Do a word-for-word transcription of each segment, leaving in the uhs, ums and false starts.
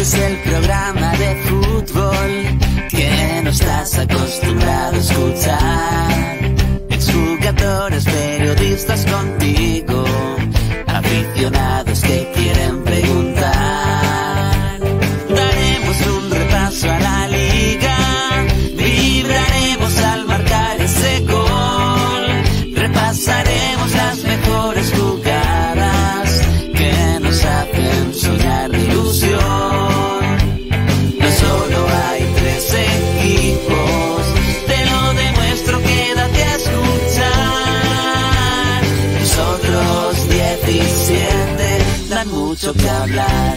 es el programa de fútbol que no estás acostumbrado a escuchar. Exjugadores, periodistas contigo, aficionados que quieren preguntar. Daremos un repaso a la liga, vibraremos al marcar ese gol, repasaremos las mejores jugadas que nos hacen soñar de ilusión. No solo hay tres equipos, te lo demuestro, quédate a escuchar. Nosotros diecisiete dan mucho que hablar.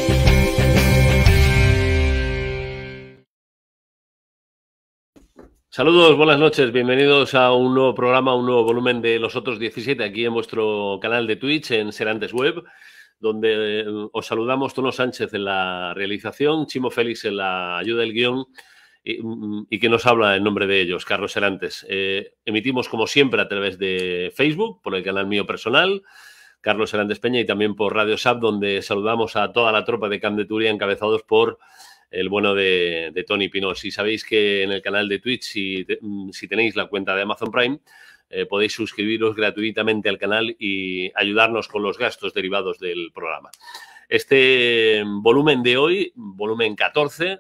Saludos, buenas noches, bienvenidos a un nuevo programa, un nuevo volumen de Los Otros diecisiete aquí en vuestro canal de Twitch, en Serantes Web, donde os saludamos Tono Sánchez en la realización, Chimo Félix en la ayuda del guión y, y que nos habla en nombre de ellos, Carlos Serantes. Eh, emitimos como siempre a través de Facebook, por el canal mío personal, Carlos Serantes Peña, y también por Radio S A P, donde saludamos a toda la tropa de Camp de Turia encabezados por el bueno de, de Tony Pinós. Y sabéis que en el canal de Twitch, si, si tenéis la cuenta de Amazon Prime, eh, podéis suscribiros gratuitamente al canal y ayudarnos con los gastos derivados del programa. Este volumen de hoy, volumen catorce,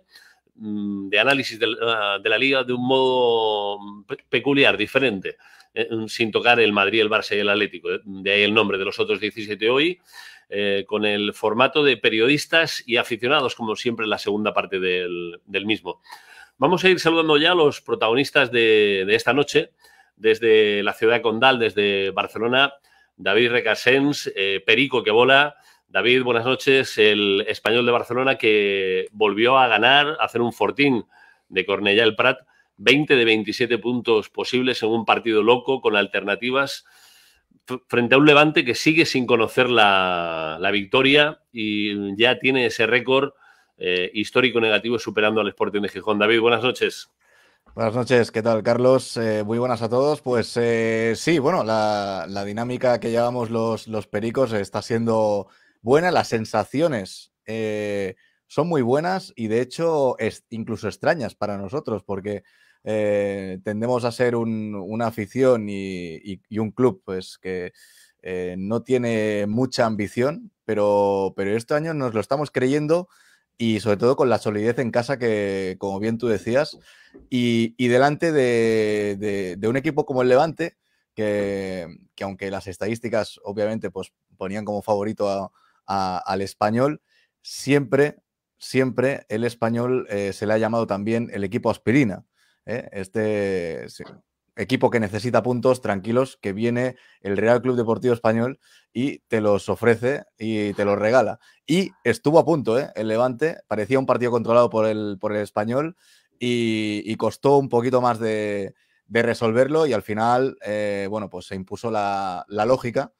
de análisis de la, de la Liga de un modo peculiar, diferente, eh, sin tocar el Madrid, el Barça y el Atlético. De ahí el nombre de Los Otros diecisiete hoy, Eh, con el formato de periodistas y aficionados, como siempre en la segunda parte del, del mismo. Vamos a ir saludando ya a los protagonistas de, de esta noche, desde la ciudad de Condal, desde Barcelona, David Recasens, eh, Perico que bola. David, buenas noches, el Español de Barcelona que volvió a ganar, a hacer un fortín de Cornellà el Prat, veinte de veintisiete puntos posibles en un partido loco, con alternativas, frente a un Levante que sigue sin conocer la, la victoria y ya tiene ese récord eh, histórico negativo superando al Sporting de Gijón. David, buenas noches. Buenas noches, ¿qué tal, Carlos? Eh, muy buenas a todos. Pues eh, sí, bueno, la, la dinámica que llevamos los, los pericos está siendo buena, las sensaciones eh, son muy buenas y de hecho es incluso extrañas para nosotros porque Eh, tendemos a ser un, una afición y, y, y un club pues que eh, no tiene mucha ambición, pero, pero este año nos lo estamos creyendo y sobre todo con la solidez en casa que, como bien tú decías, y, y delante de, de, de un equipo como el Levante, que, que aunque las estadísticas obviamente pues, ponían como favorito a, a, al Español, siempre, siempre el Español eh, se le ha llamado también el equipo aspirina. ¿Eh? Este sí, equipo que necesita puntos, tranquilos, que viene el Real Club Deportivo Español y te los ofrece y te los regala. Y estuvo a punto, ¿eh? El Levante, parecía un partido controlado por el, por el Español y, y costó un poquito más de, de resolverlo y al final, eh, bueno, pues se impuso la, la lógica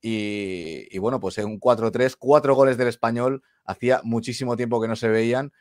y, y bueno, pues en un cuatro tres, cuatro goles del Español, hacía muchísimo tiempo que no se veían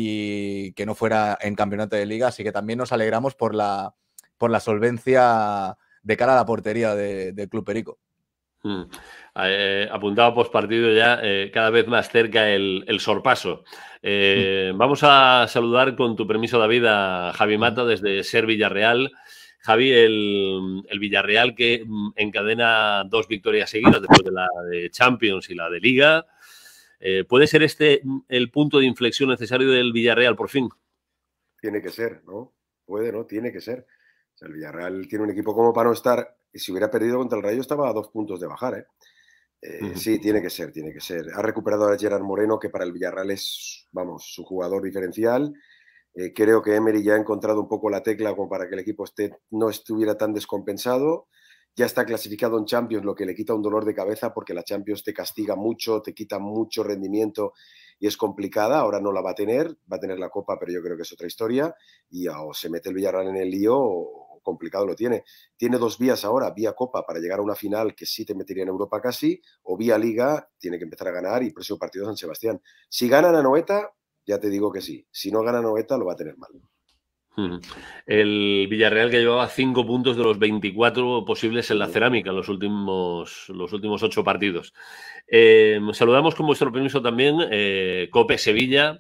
y que no fuera en campeonato de liga, así que también nos alegramos por la, por la solvencia de cara a la portería de, del Club Perico. Hmm. Eh, apuntado post partido ya, eh, cada vez más cerca el, el sorpaso. Eh, hmm. Vamos a saludar con tu permiso, David, a Javi Mata desde Ser Villarreal. Javi, el, el Villarreal que encadena dos victorias seguidas después de la de Champions y la de Liga. Eh, ¿Puede ser este el punto de inflexión necesario del Villarreal por fin? Tiene que ser, ¿no? Puede, ¿no? Tiene que ser. O sea, el Villarreal tiene un equipo como para no estar, y si hubiera perdido contra el Rayo estaba a dos puntos de bajar, ¿eh? Eh, uh-huh. Sí, tiene que ser, tiene que ser. Ha recuperado a Gerard Moreno, que para el Villarreal es, vamos, su jugador diferencial. Eh, creo que Emery ya ha encontrado un poco la tecla como para que el equipo esté, no estuviera tan descompensado. Ya está clasificado en Champions, lo que le quita un dolor de cabeza porque la Champions te castiga mucho, te quita mucho rendimiento y es complicada. Ahora no la va a tener, va a tener la Copa, pero yo creo que es otra historia. Y o se mete el Villarreal en el lío o complicado lo tiene. Tiene dos vías ahora, vía Copa para llegar a una final que sí te metería en Europa casi, o vía Liga, tiene que empezar a ganar y próximo partido San Sebastián. Si ganan a Noeta, ya te digo que sí. Si no gana Noeta, lo va a tener mal. El Villarreal, que llevaba cinco puntos de los veinticuatro posibles en la cerámica en los últimos, los últimos ocho partidos. Eh, saludamos con vuestro permiso también eh, Cope Sevilla,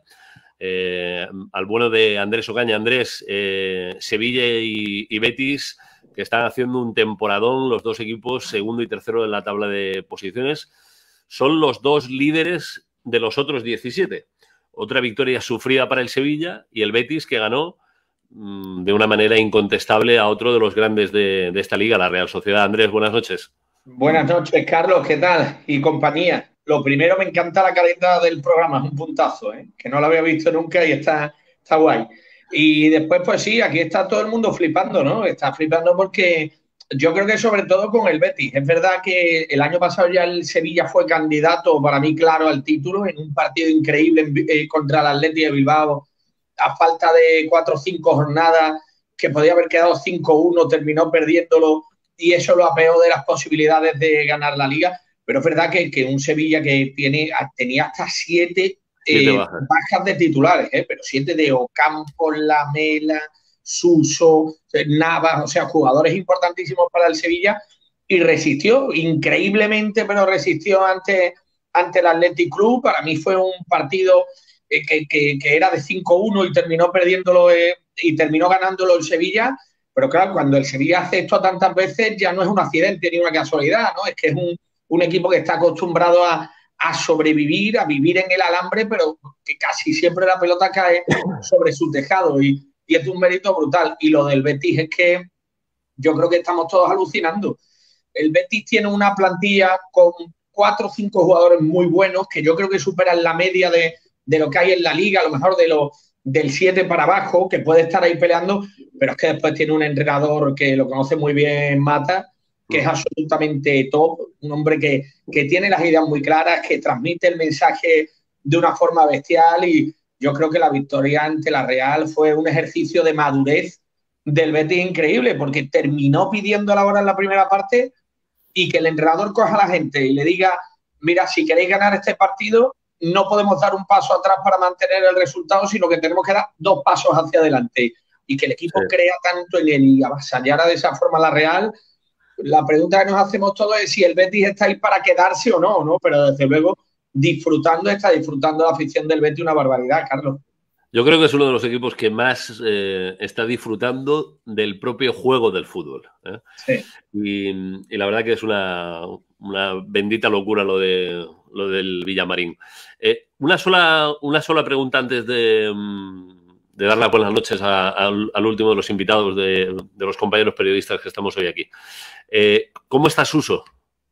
eh, al bueno de Andrés Ocaña. Andrés, eh, Sevilla y, y Betis, que están haciendo un temporadón, los dos equipos, segundo y tercero en la tabla de posiciones, son los dos líderes de los otros diecisiete. Otra victoria sufrida para el Sevilla y el Betis, que ganó de una manera incontestable a otro de los grandes de, de esta liga, la Real Sociedad. Andrés, buenas noches. Buenas noches, Carlos, ¿qué tal? Y compañía. Lo primero, me encanta la careta del programa, es un puntazo, ¿eh? Que no lo había visto nunca y está, está guay. Y después, pues sí, aquí está todo el mundo flipando, ¿no? Está flipando porque yo creo que sobre todo con el Betis. Es verdad que el año pasado ya el Sevilla fue candidato, para mí, claro, al título en un partido increíble eh, contra el Athletic de Bilbao. A falta de cuatro o cinco jornadas, que podía haber quedado cinco uno, terminó perdiéndolo y eso lo apeó de las posibilidades de ganar la Liga. Pero es verdad que, que un Sevilla que tiene, tenía hasta siete, siete eh, bajas. bajas de titulares, ¿eh? Pero siete de Ocampo, Lamela, Suso, Navas, o sea, jugadores importantísimos para el Sevilla, y resistió increíblemente, pero resistió ante, ante el Athletic Club. Para mí fue un partido Que, que, que era de cinco uno y terminó perdiéndolo eh, y terminó ganándolo el Sevilla, pero claro, cuando el Sevilla hace esto tantas veces ya no es un accidente ni una casualidad, ¿no? Es que es un, un equipo que está acostumbrado a, a sobrevivir, a vivir en el alambre, pero que casi siempre la pelota cae sobre su tejado y, y es un mérito brutal. Y lo del Betis es que yo creo que estamos todos alucinando. El Betis tiene una plantilla con cuatro o cinco jugadores muy buenos que yo creo que superan la media de de lo que hay en la liga, a lo mejor de lo, del siete para abajo, que puede estar ahí peleando, pero es que después tiene un entrenador que lo conoce muy bien, Mata, que es absolutamente top, un hombre que, que tiene las ideas muy claras, que transmite el mensaje de una forma bestial, y yo creo que la victoria ante la Real fue un ejercicio de madurez del Betis increíble, porque terminó pidiendo la hora en la primera parte y que el entrenador coja a la gente y le diga, mira, si queréis ganar este partido, no podemos dar un paso atrás para mantener el resultado, sino que tenemos que dar dos pasos hacia adelante. Y que el equipo sí. crea tanto en él y avasallara de esa forma la Real. La pregunta que nos hacemos todos es si el Betis está ahí para quedarse o no, ¿no? Pero desde luego, disfrutando, está disfrutando la afición del Betis una barbaridad, Carlos. Yo creo que es uno de los equipos que más eh, está disfrutando del propio juego del fútbol, ¿eh? Sí. Y, y la verdad que es una, una bendita locura lo de lo del Villamarín. Eh, una sola una sola pregunta antes de, de dar las buenas noches a, a, al último de los invitados de, de los compañeros periodistas que estamos hoy aquí. Eh, ¿Cómo está Suso?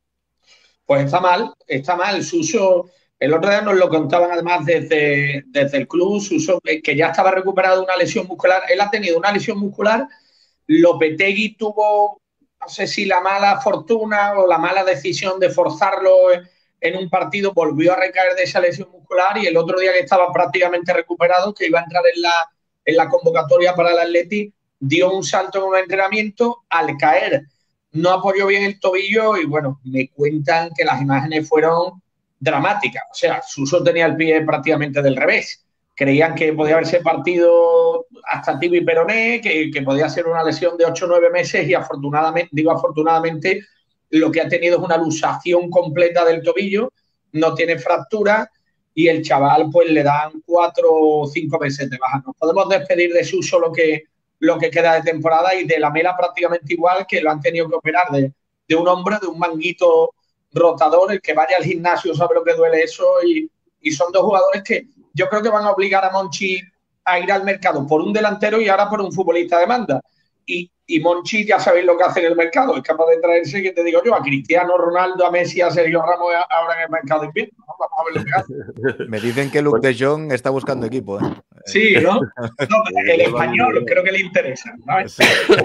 Pues está mal, está mal. Suso, el otro día nos lo contaban además desde, desde el club, Suso, que ya estaba recuperado de una lesión muscular. Él ha tenido una lesión muscular. Lopetegui tuvo, no sé si la mala fortuna o la mala decisión de forzarlo en un partido, volvió a recaer de esa lesión muscular, y el otro día que estaba prácticamente recuperado, que iba a entrar en la, en la convocatoria para el Athletic, dio un salto en un entrenamiento, al caer no apoyó bien el tobillo y bueno, me cuentan que las imágenes fueron dramáticas. O sea, Suso tenía el pie prácticamente del revés. Creían que podía haberse partido hasta tibia y peroné, que, que podía ser una lesión de ocho o nueve meses y afortunadamente, digo afortunadamente, lo que ha tenido es una luxación completa del tobillo, no tiene fractura y el chaval pues le dan cuatro o cinco meses de baja. Nos podemos despedir de Suso lo que, lo que queda de temporada, y de Lamela prácticamente igual, que lo han tenido que operar de, de un hombro, de un manguito rotador. El que vaya al gimnasio sabe lo que duele eso, y, y son dos jugadores que yo creo que van a obligar a Monchi a ir al mercado por un delantero y ahora por un futbolista de banda. Y, y Monchi, ya sabéis lo que hace en el mercado, es capaz de traerse, que te digo yo, a Cristiano Ronaldo, a Messi, a Sergio Ramos ahora en el mercado de invierno. Vamos a ver lo que hace. Me dicen que Luke de Jong está buscando equipo, ¿eh? Sí, ¿no? No, el español creo que le interesa, ¿sabes?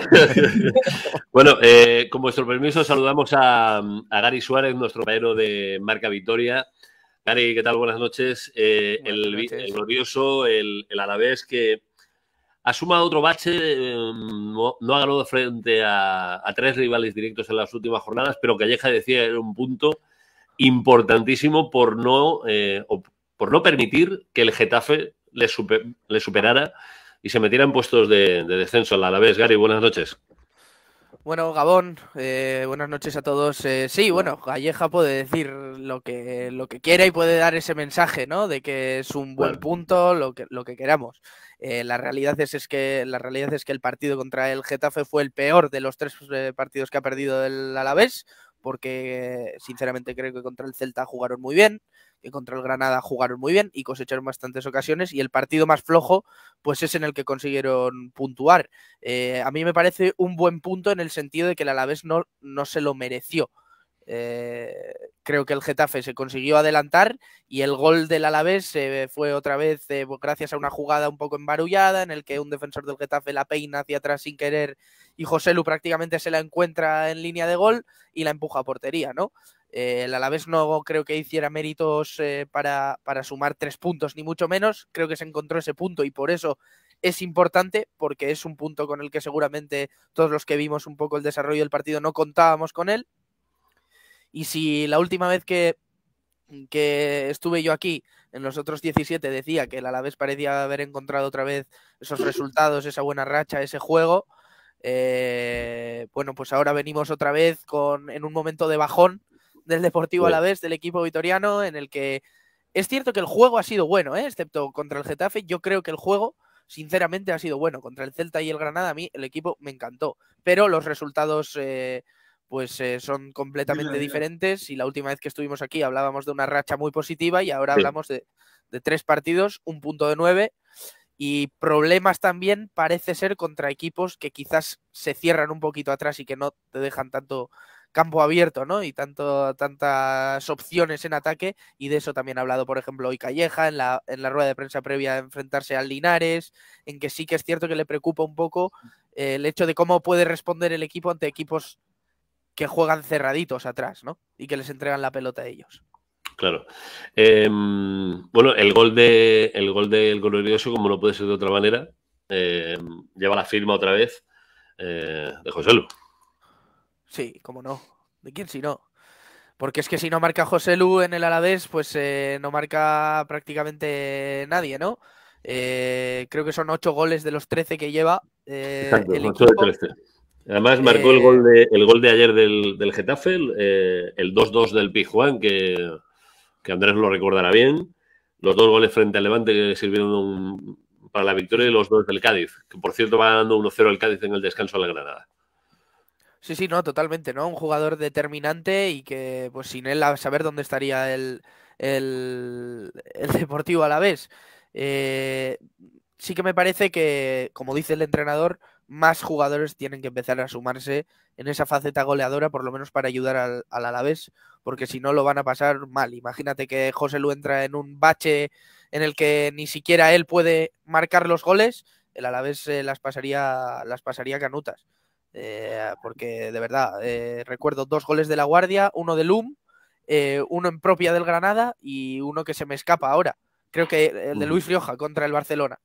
Bueno, eh, con vuestro permiso saludamos a, a Gary Suárez, nuestro compañero de Marca Vitoria. Gary, ¿qué tal? Buenas noches. Eh, Buenas el, noches. el glorioso, el, el Alavés, que ha sumado otro bache, eh, no, no ha ganado frente a, a tres rivales directos en las últimas jornadas, pero Calleja decía era un punto importantísimo por no, eh, por no permitir que el Getafe le, super, le superara y se metiera en puestos de, de descenso al Alavés. Gary, buenas noches. Bueno, Gabón, eh, buenas noches a todos. Eh, sí, bueno, Calleja puede decir lo que, lo que quiera y puede dar ese mensaje, ¿no? De que es un buen punto, lo que, lo que queramos. Eh, la realidad es, es que la realidad es que el partido contra el Getafe fue el peor de los tres eh, partidos que ha perdido el Alavés, porque sinceramente creo que contra el Celta jugaron muy bien, que contra el Granada jugaron muy bien y cosecharon bastantes ocasiones, y el partido más flojo pues es en el que consiguieron puntuar. Eh, a mí me parece un buen punto en el sentido de que el Alavés no, no se lo mereció. Eh, creo que el Getafe se consiguió adelantar y el gol del Alavés eh, fue otra vez eh, gracias a una jugada un poco embarullada en el que un defensor del Getafe la peina hacia atrás sin querer y Joselu prácticamente se la encuentra en línea de gol y la empuja a portería, ¿no? Eh, el Alavés no creo que hiciera méritos eh, para, para sumar tres puntos, ni mucho menos. Creo que se encontró ese punto y por eso es importante, porque es un punto con el que seguramente todos los que vimos un poco el desarrollo del partido no contábamos con él. Y si la última vez que, que estuve yo aquí, en los otros diecisiete, decía que el Alavés parecía haber encontrado otra vez esos resultados, esa buena racha, ese juego, eh, bueno, pues ahora venimos otra vez con, en un momento de bajón del Deportivo Alavés, del equipo vitoriano, en el que es cierto que el juego ha sido bueno, ¿eh? Excepto contra el Getafe. Yo creo que el juego, sinceramente, ha sido bueno. Contra el Celta y el Granada, a mí el equipo me encantó. Pero los resultados eh, pues eh, son completamente mira, mira. diferentes. Y la última vez que estuvimos aquí hablábamos de una racha muy positiva y ahora sí. hablamos de, de tres partidos, un punto de nueve. Y problemas también parece ser contra equipos que quizás se cierran un poquito atrás y que no te dejan tanto campo abierto, ¿no? Y tanto, tantas opciones en ataque, y de eso también ha hablado, por ejemplo, hoy Calleja en la, en la rueda de prensa previa a enfrentarse al Linares, en que sí que es cierto que le preocupa un poco eh, el hecho de cómo puede responder el equipo ante equipos que juegan cerraditos atrás, ¿no? Y que les entregan la pelota a ellos. Claro. Eh, bueno, el gol de el gol del glorioso, como no puede ser de otra manera, eh, lleva la firma otra vez eh, de Joselu. Sí, cómo no. ¿De quién si no? Porque es que si no marca Joselu en el Alavés, pues eh, no marca prácticamente nadie, ¿no? Eh, creo que son ocho goles de los trece que lleva eh, Exacto, el ocho equipo. de trece. Además marcó eh, el gol de el gol de ayer del, del Getafe, eh, el dos dos del Pizjuán, que, que Andrés lo recordará bien. Los dos goles frente al Levante que sirvieron un, para la victoria, y los dos del Cádiz, que por cierto va ganando uno cero el Cádiz en el descanso a la Granada. Sí, sí, no, totalmente, ¿no? Un jugador determinante y que, pues sin él, a saber dónde estaría el, el, el Deportivo Alavés. Eh, sí que me parece que, como dice el entrenador, más jugadores tienen que empezar a sumarse en esa faceta goleadora, por lo menos para ayudar al, al Alavés, porque si no lo van a pasar mal. Imagínate que Joselu entra en un bache en el que ni siquiera él puede marcar los goles, el Alavés eh, las pasaría, las pasaría canutas. Eh, porque de verdad eh, recuerdo dos goles de La Guardia, uno de Lum, eh, uno en propia del Granada y uno que se me escapa ahora, creo que el de Luis Rioja contra el Barcelona.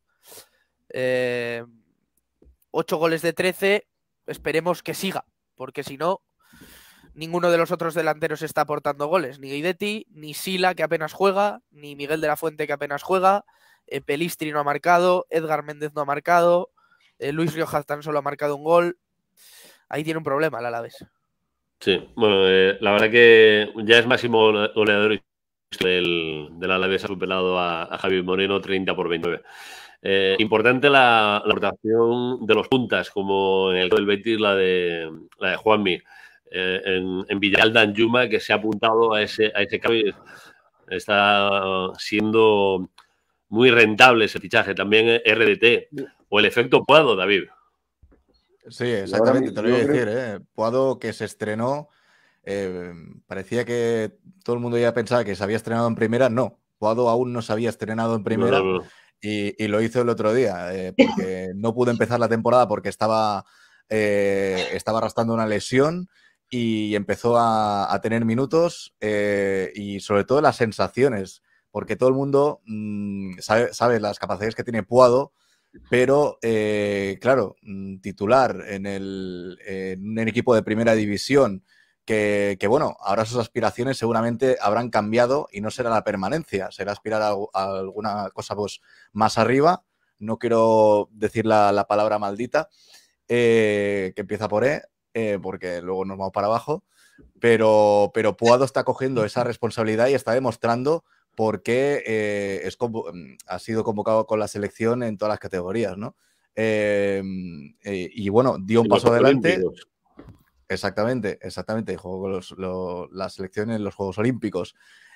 eh, ocho goles de trece, esperemos que siga, porque si no ninguno de los otros delanteros está aportando goles, ni Guidetti, ni Sila, que apenas juega, ni Miguel de la Fuente, que apenas juega, eh, Pelistri no ha marcado, Edgar Méndez no ha marcado, eh, Luis Rioja tan solo ha marcado un gol. Ahí tiene un problema el Alavés. Sí, bueno, eh, la verdad que ya es máximo goleador del, del Alavés, ha superado a, a Javi Moreno treinta por veintinueve. Eh, importante la, la rotación de los puntas, como en el del Betis, la de, la de Juanmi. Eh, en, en Villarreal, Danjuma, que se ha apuntado a ese, a ese cambio, está siendo muy rentable ese fichaje. También R D T, o el efecto Puado, David. Sí, exactamente, te lo iba a decir, ¿eh? Puado, que se estrenó, eh, parecía que todo el mundo ya pensaba que se había estrenado en primera. No, Puado aún no se había estrenado en primera. No, no, no. Y, y lo hizo el otro día, eh, porque no pudo empezar la temporada porque estaba, eh, estaba arrastrando una lesión y empezó a, a tener minutos eh, y sobre todo las sensaciones, porque todo el mundo mmm, sabe, sabe las capacidades que tiene Puado. Pero, eh, claro, titular en, el, en un equipo de primera división que, que, bueno, ahora sus aspiraciones seguramente habrán cambiado y no será la permanencia, será aspirar a, a alguna cosa pues, más arriba. no quiero decir la, la palabra maldita, eh, que empieza por E, eh, porque luego nos vamos para abajo, pero, pero Puado está cogiendo esa responsabilidad y está demostrando por qué eh, es, ha sido convocado con la selección en todas las categorías, ¿no? Eh, eh, y bueno, dio un paso adelante. Olímpicos. Exactamente, exactamente. Jugó con los, los, la selección en los Juegos Olímpicos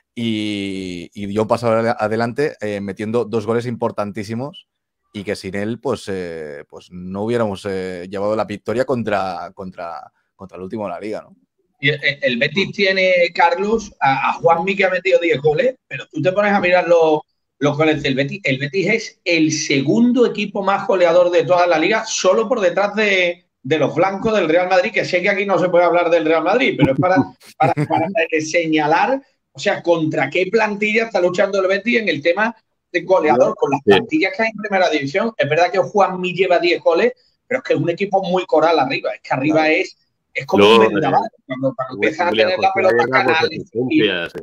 y, y dio un paso adelante eh, metiendo dos goles importantísimos y que sin él pues, eh, pues no hubiéramos eh, llevado la victoria contra, contra, contra el último de la liga, ¿no? Y el, el Betis tiene, Carlos, a, a Juanmi que ha metido diez goles, pero tú te pones a mirar los, los goles del Betis. El Betis es el segundo equipo más goleador de toda la liga, solo por detrás de, de los blancos del Real Madrid, que sé que aquí no se puede hablar del Real Madrid, pero es para, para, para señalar, o sea, contra qué plantilla está luchando el Betis en el tema de goleador, con las plantillas que hay en primera división. Es verdad que Juanmi lleva diez goles, pero es que es un equipo muy coral arriba, es que arriba claro. es... Es como Luego, un vendaval, eh, cuando, cuando empiezan a tener la pelota canales. Y...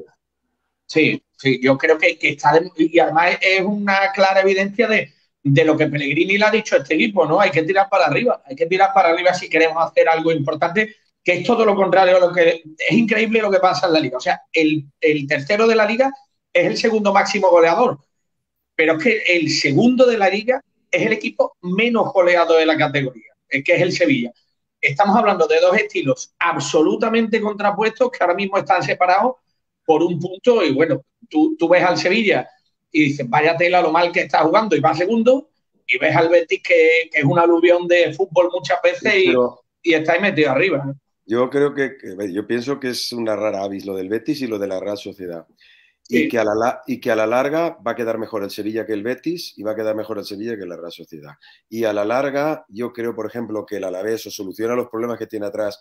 Sí, sí, yo creo que, que está... De... Y además es una clara evidencia de, de lo que Pellegrini le ha dicho a este equipo, ¿no? Hay que tirar para arriba, hay que tirar para arriba si queremos hacer algo importante, que es todo lo contrario a lo que... Es increíble lo que pasa en la Liga. O sea, el, el tercero de la Liga es el segundo máximo goleador, pero es que el segundo de la Liga es el equipo menos goleado de la categoría, es que es el Sevilla. Estamos hablando de dos estilos absolutamente contrapuestos que ahora mismo están separados por un punto y bueno, tú, tú ves al Sevilla y dices, vaya tela lo mal que está jugando y va segundo, y ves al Betis que, que es un aluvión de fútbol muchas veces y, y está ahí metido arriba. Yo creo que, que, yo pienso que es una rara avis lo del Betis y lo de la Real Sociedad. Sí. Y, que a la, y que a la larga va a quedar mejor el Sevilla que el Betis y va a quedar mejor el Sevilla que la Real Sociedad. Y a la larga yo creo, por ejemplo, que el Alavés o soluciona los problemas que tiene atrás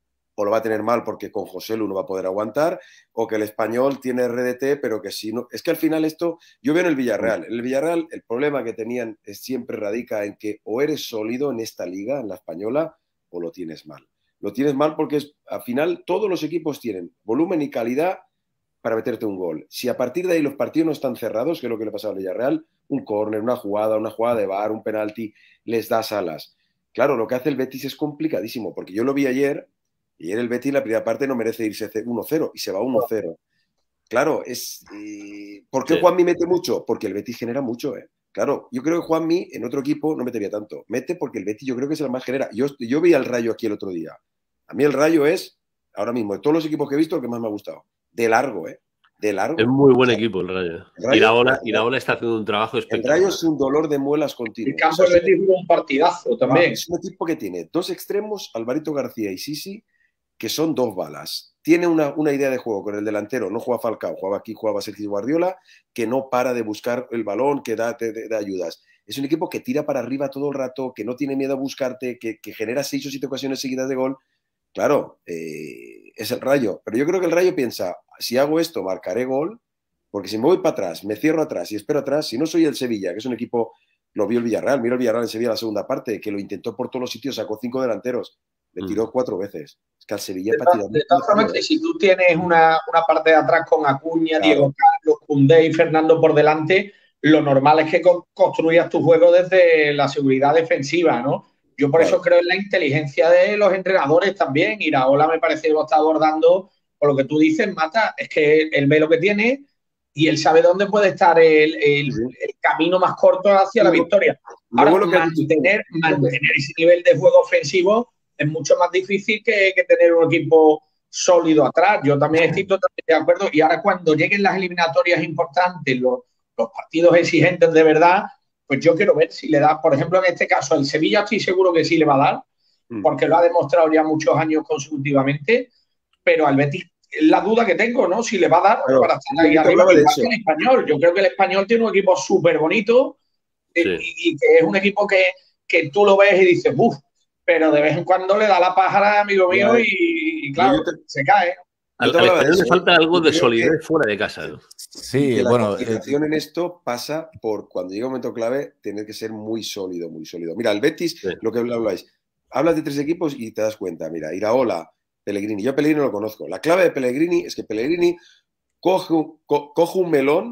o lo va a tener mal porque con José Lu no va a poder aguantar, o que el Español tiene R D T, pero que si no... Es que al final esto... Yo veo en el Villarreal. En el Villarreal el problema que tenían es, siempre radica en que o eres sólido en esta liga, en la española, o lo tienes mal. Lo tienes mal porque es, al final todos los equipos tienen volumen y calidad para meterte un gol. Si a partir de ahí los partidos no están cerrados, que es lo que le pasa al Villarreal, un córner, una jugada, una jugada de V A R, un penalti, les das alas. Claro, lo que hace el Betis es complicadísimo, porque yo lo vi ayer, y ayer el Betis la primera parte no merece irse uno cero, y se va uno cero. Claro, es... Eh, ¿por qué sí. Juanmi mete mucho? Porque el Betis genera mucho, ¿eh? Claro, yo creo que Juanmi en otro equipo no metería tanto. Mete porque el Betis yo creo que es el más genera. Yo, yo vi al Rayo aquí el otro día. A mí el Rayo es, ahora mismo, de todos los equipos que he visto, el que más me ha gustado. De largo, ¿eh? De largo. Es muy buen equipo el Rayo. El Rayo Iraola, Iraola está haciendo un trabajo espectacular. El Rayo es un dolor de muelas continuo. El campo del Betis jugó un partidazo también. Es un equipo que tiene dos extremos, Alvarito García y Sisi, que son dos balas. Tiene una, una idea de juego con el delantero. No juega Falcao, jugaba aquí, jugaba Sergio Guardiola, que no para de buscar el balón, que da, te, te, da ayudas. Es un equipo que tira para arriba todo el rato, que no tiene miedo a buscarte, que, que genera seis o siete ocasiones seguidas de gol. Claro, eh, es el Rayo. Pero yo creo que el Rayo piensa, si hago esto, marcaré gol, porque si me voy para atrás, me cierro atrás y espero atrás, si no soy el Sevilla, que es un equipo, lo vio el Villarreal, mira el Villarreal en Sevilla la segunda parte, que lo intentó por todos los sitios, sacó cinco delanteros, le tiró mm. cuatro veces. Es que al Sevilla... De, ta, de todas formas, que si tú tienes una, una parte de atrás con Acuña, claro. Diego Carlos, Koundé y Fernando por delante, lo normal es que construyas tu juego desde la seguridad defensiva, ¿no? Yo por claro. eso creo en la inteligencia de los entrenadores también. Iraola me parece que lo está abordando por lo que tú dices, Mata, es que él ve lo que tiene y él sabe dónde puede estar el, el, sí. el camino más corto hacia sí. la victoria. Ahora, bueno, mantener, mantener ese nivel de juego ofensivo es mucho más difícil que, que tener un equipo sólido atrás. Yo también estoy totalmente de acuerdo. Y ahora cuando lleguen las eliminatorias importantes, los, los partidos exigentes de verdad, pues yo quiero ver si le da, por ejemplo, en este caso, al Sevilla estoy seguro que sí le va a dar, porque lo ha demostrado ya muchos años consecutivamente, pero al Betis, la duda que tengo, ¿no? Si le va a dar claro, para estar ahí arriba, igual que el Español. Yo creo que el Español tiene un equipo súper bonito sí. y, y que es un equipo que, que tú lo ves y dices, uff, pero de vez en cuando le da la pájara, amigo mío, claro. y, y claro, te... se cae. Al Español le falta algo de solidez fuera de casa, ¿no? Sí, la bueno. La complicación en esto pasa por cuando llega un momento clave tener que ser muy sólido, muy sólido. Mira, el Betis, sí. lo que habláis, hablas de tres equipos y te das cuenta. Mira, Iraola, Pellegrini. Yo a Pellegrini no lo conozco. La clave de Pellegrini es que Pellegrini coge, co, coge un melón,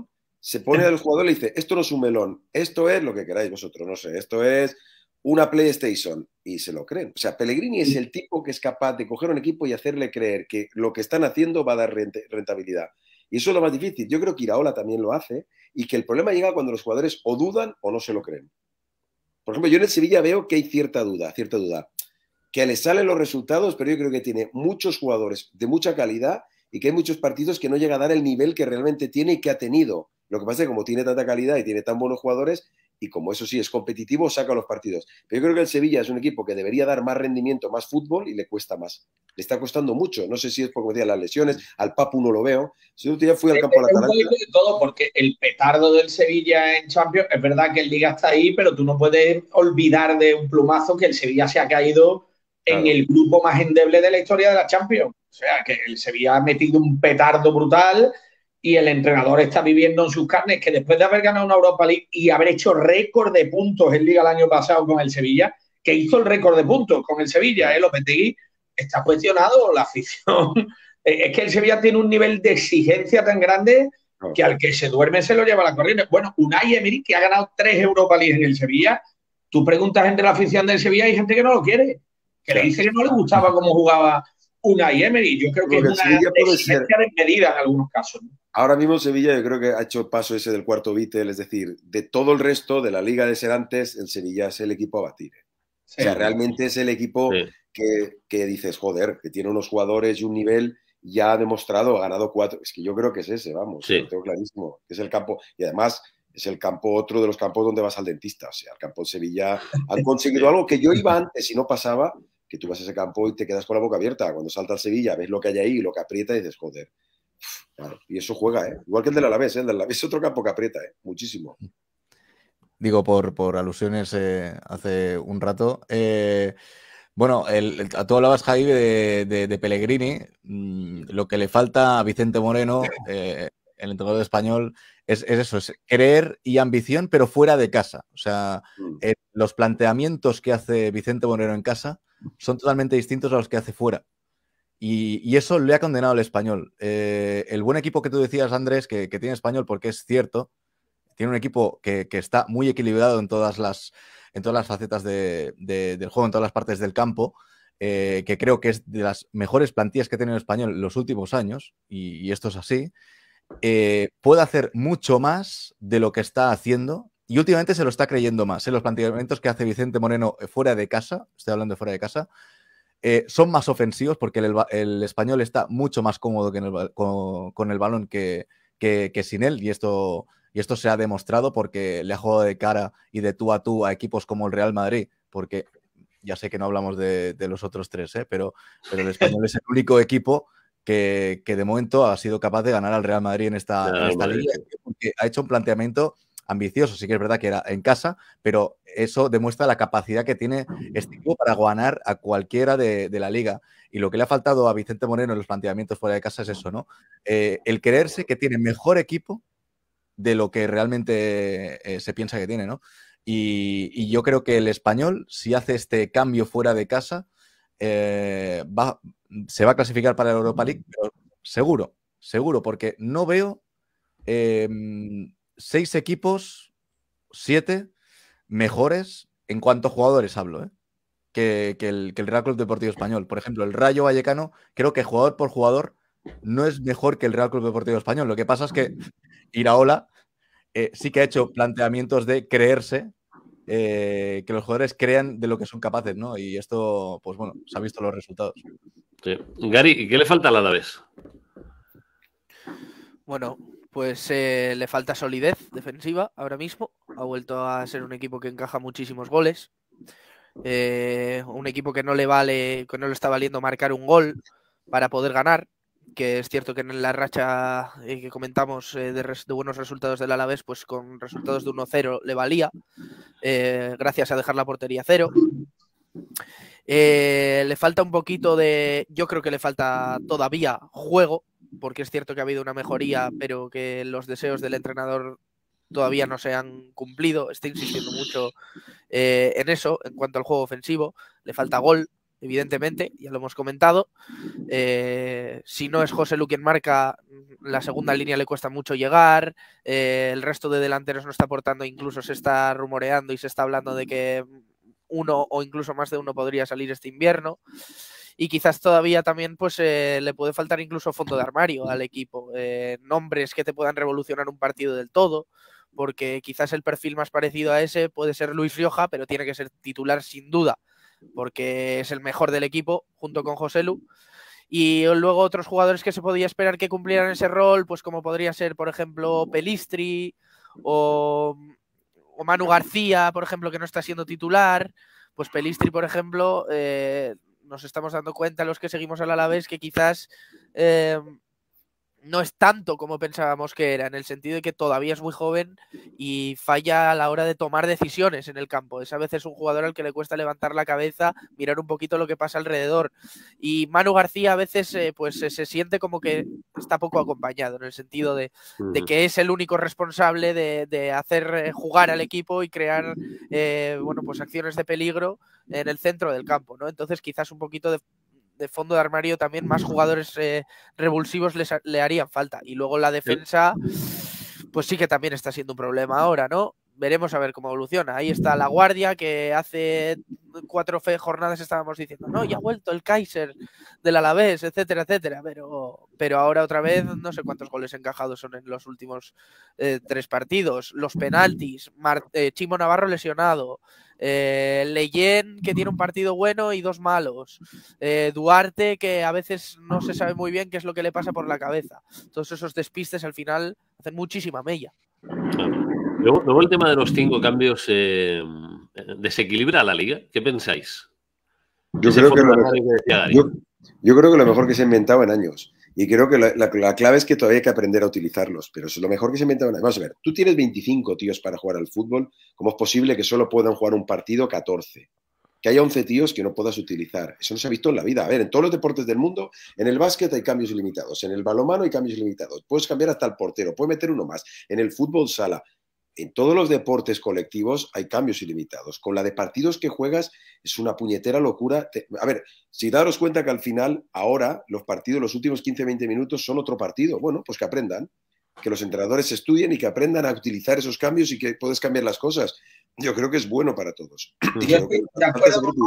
se pone a los jugadores y le dice, esto no es un melón, esto es lo que queráis vosotros, no sé, esto es una PlayStation, y se lo creen. O sea, Pellegrini es el tipo que es capaz de coger un equipo y hacerle creer que lo que están haciendo va a dar rentabilidad. Y eso es lo más difícil. Yo creo que Iraola también lo hace, y que el problema llega cuando los jugadores o dudan o no se lo creen. Por ejemplo, yo en el Sevilla veo que hay cierta duda, cierta duda, que le salen los resultados, pero yo creo que tiene muchos jugadores de mucha calidad y que hay muchos partidos que no llega a dar el nivel que realmente tiene y que ha tenido. Lo que pasa es que como tiene tanta calidad y tiene tan buenos jugadores, y como eso sí es competitivo, saca los partidos. Pero yo creo que el Sevilla es un equipo que debería dar más rendimiento, más fútbol, y le cuesta más. Le está costando mucho. No sé si es por, como decía, las lesiones. Al Papu no lo veo. Si yo ya fui al campo de la Atalanta. De todo, porque el petardo del Sevilla en Champions, es verdad que el Liga está ahí, pero tú no puedes olvidar de un plumazo que el Sevilla se ha caído en claro. el grupo más endeble de la historia de la Champions. O sea, que el Sevilla ha metido un petardo brutal. Y el entrenador está viviendo en sus carnes que después de haber ganado una Europa League y haber hecho récord de puntos en Liga el año pasado con el Sevilla, que hizo el récord de puntos con el Sevilla, ¿eh? Lopetegui, está cuestionado la afición. Es que el Sevilla tiene un nivel de exigencia tan grande que al que se duerme se lo lleva la corriente. Bueno, Unai Emery, que ha ganado tres Europa League en el Sevilla, tú preguntas entre la afición del Sevilla y hay gente que no lo quiere, que le dice que no le gustaba cómo jugaba Unai Emery. Yo creo que es una exigencia desmedida en algunos casos, ¿no? Ahora mismo Sevilla yo creo que ha hecho el paso ese del cuarto Beatle, es decir, de todo el resto de la Liga de ser antes, el Sevilla es el equipo a batir. Sí. O sea, realmente es el equipo sí. que, que dices, joder, que tiene unos jugadores y un nivel ya ha demostrado, ha ganado cuatro. Es que yo creo que es ese, vamos, sí. lo tengo clarísimo. Es el campo, y además es el campo, otro de los campos donde vas al dentista. O sea, el campo de Sevilla han conseguido algo que yo iba antes y no pasaba, que tú vas a ese campo y te quedas con la boca abierta. Cuando salta el Sevilla, ves lo que hay ahí y lo que aprieta y dices, joder. Claro, y eso juega, ¿eh? Igual que el del Alavés, ¿eh? El del Alavés es otro campo que aprieta, ¿eh? Muchísimo. Digo, por, por alusiones eh, hace un rato. Eh, bueno, el, el, tú hablabas, Javi, de, de, de Pellegrini. Mm, lo que le falta a Vicente Moreno, eh, el entrenador español, es, es eso, es creer y ambición, pero fuera de casa. O sea, mm. eh, los planteamientos que hace Vicente Moreno en casa son totalmente distintos a los que hace fuera. Y, y eso le ha condenado al Español. Eh, el buen equipo que tú decías, Andrés, que, que tiene Español, porque es cierto, tiene un equipo que, que está muy equilibrado en todas las, en todas las facetas de, de, del juego, en todas las partes del campo, eh, que creo que es de las mejores plantillas que ha tenido el Español en los últimos años, y, y esto es así. Eh, puede hacer mucho más de lo que está haciendo, y últimamente se lo está creyendo más. ¿eh? Los planteamientos que hace Vicente Moreno fuera de casa, estoy hablando de fuera de casa, Eh, son más ofensivos porque el, el Español está mucho más cómodo que en el, con, con el balón que, que, que sin él, y esto, y esto se ha demostrado porque le ha jugado de cara y de tú a tú a equipos como el Real Madrid, porque ya sé que no hablamos de, de los otros tres, ¿eh? pero, pero el Español es el único equipo que, que de momento ha sido capaz de ganar al Real Madrid en esta, en esta liga, porque ha hecho un planteamiento ambicioso. Sí que es verdad que era en casa, pero eso demuestra la capacidad que tiene este equipo para ganar a cualquiera de, de la liga. Y lo que le ha faltado a Vicente Moreno en los planteamientos fuera de casa es eso, ¿no? Eh, el creerse que tiene mejor equipo de lo que realmente eh, se piensa que tiene, ¿no? Y, y yo creo que el Español, si hace este cambio fuera de casa, eh, va, se va a clasificar para la Europa League, pero seguro, seguro, porque no veo eh, seis equipos, siete mejores en cuanto a jugadores hablo, ¿eh? que, que, el, que el Real Club Deportivo Español. Por ejemplo, el Rayo Vallecano, creo que jugador por jugador no es mejor que el Real Club Deportivo Español. Lo que pasa es que Iraola eh, sí que ha hecho planteamientos de creerse, eh, que los jugadores crean de lo que son capaces, ¿no? Y esto, pues bueno, se ha visto los resultados. Sí. Gary, ¿y qué le falta al Alavés? Bueno, pues eh, le falta solidez defensiva ahora mismo. Ha vuelto a ser un equipo que encaja muchísimos goles. Eh, un equipo que no le vale, que no le está valiendo marcar un gol para poder ganar. Que es cierto que en la racha eh, que comentamos eh, de, res, de buenos resultados del Alavés, pues con resultados de uno cero le valía, eh, gracias a dejar la portería cero. Eh, le falta un poquito de... Yo creo que le falta todavía juego, porque es cierto que ha habido una mejoría, pero que los deseos del entrenador todavía no se han cumplido. Está insistiendo mucho eh, en eso, en cuanto al juego ofensivo. Le falta gol, evidentemente, ya lo hemos comentado. Eh, si no es Joselu quien marca, la segunda línea le cuesta mucho llegar, eh, el resto de delanteros no está aportando, incluso se está rumoreando y se está hablando de que uno o incluso más de uno podría salir este invierno. Y quizás todavía también pues eh, le puede faltar incluso fondo de armario al equipo, eh, nombres que te puedan revolucionar un partido del todo, porque quizás el perfil más parecido a ese puede ser Luis Rioja, pero tiene que ser titular sin duda, porque es el mejor del equipo junto con Joselu. Y luego otros jugadores que se podía esperar que cumplieran ese rol, pues como podría ser, por ejemplo, Pelistri o, o Manu García, por ejemplo, que no está siendo titular. Pues Pelistri, por ejemplo, eh, nos estamos dando cuenta los que seguimos al Alavés que quizás eh, no es tanto como pensábamos que era, en el sentido de que todavía es muy joven y falla a la hora de tomar decisiones en el campo. Es a veces un jugador al que le cuesta levantar la cabeza, mirar un poquito lo que pasa alrededor. Y Manu García a veces eh, pues se, se siente como que está poco acompañado, en el sentido de, de que es el único responsable de, de hacer jugar al equipo y crear eh, bueno, pues acciones de peligro en el centro del campo, ¿no? Entonces quizás un poquito de de fondo de armario también más jugadores eh, revulsivos les, le harían falta. Y luego la defensa, pues sí que también está siendo un problema ahora, ¿no? Veremos a ver cómo evoluciona. Ahí está La Guardia, que hace cuatro jornadas estábamos diciendo, no, ya ha vuelto el Kaiser del Alavés, etcétera, etcétera. Pero, pero ahora otra vez no sé cuántos goles encajados son en los últimos eh, tres partidos. Los penaltis, Mar eh, Chimo Navarro lesionado, eh, Leyen, que tiene un partido bueno y dos malos, eh, Duarte, que a veces no se sabe muy bien qué es lo que le pasa por la cabeza. Todos esos despistes al final hacen muchísima mella. Luego, luego el tema de los cinco cambios eh, desequilibra a la liga. ¿Qué pensáis? Yo creo, que lo mejor, que yo, yo creo que lo mejor que se ha inventado en años. Y creo que la, la, la clave es que todavía hay que aprender a utilizarlos. Pero eso es lo mejor que se ha inventado en años. Vamos a ver, tú tienes veinticinco tíos para jugar al fútbol. ¿Cómo es posible que solo puedan jugar un partido catorce? Que haya once tíos que no puedas utilizar. Eso no se ha visto en la vida. A ver, en todos los deportes del mundo, en el básquet hay cambios ilimitados, en el balonmano hay cambios ilimitados. Puedes cambiar hasta el portero, puedes meter uno más. En el fútbol sala. En todos los deportes colectivos hay cambios ilimitados. Con la de partidos que juegas es una puñetera locura. A ver, si daros cuenta que al final, ahora, los partidos, los últimos quince a veinte minutos son otro partido. Bueno, pues que aprendan, que los entrenadores estudien y que aprendan a utilizar esos cambios y que puedes cambiar las cosas. Yo creo que es bueno para todos. Yo estoy de acuerdo con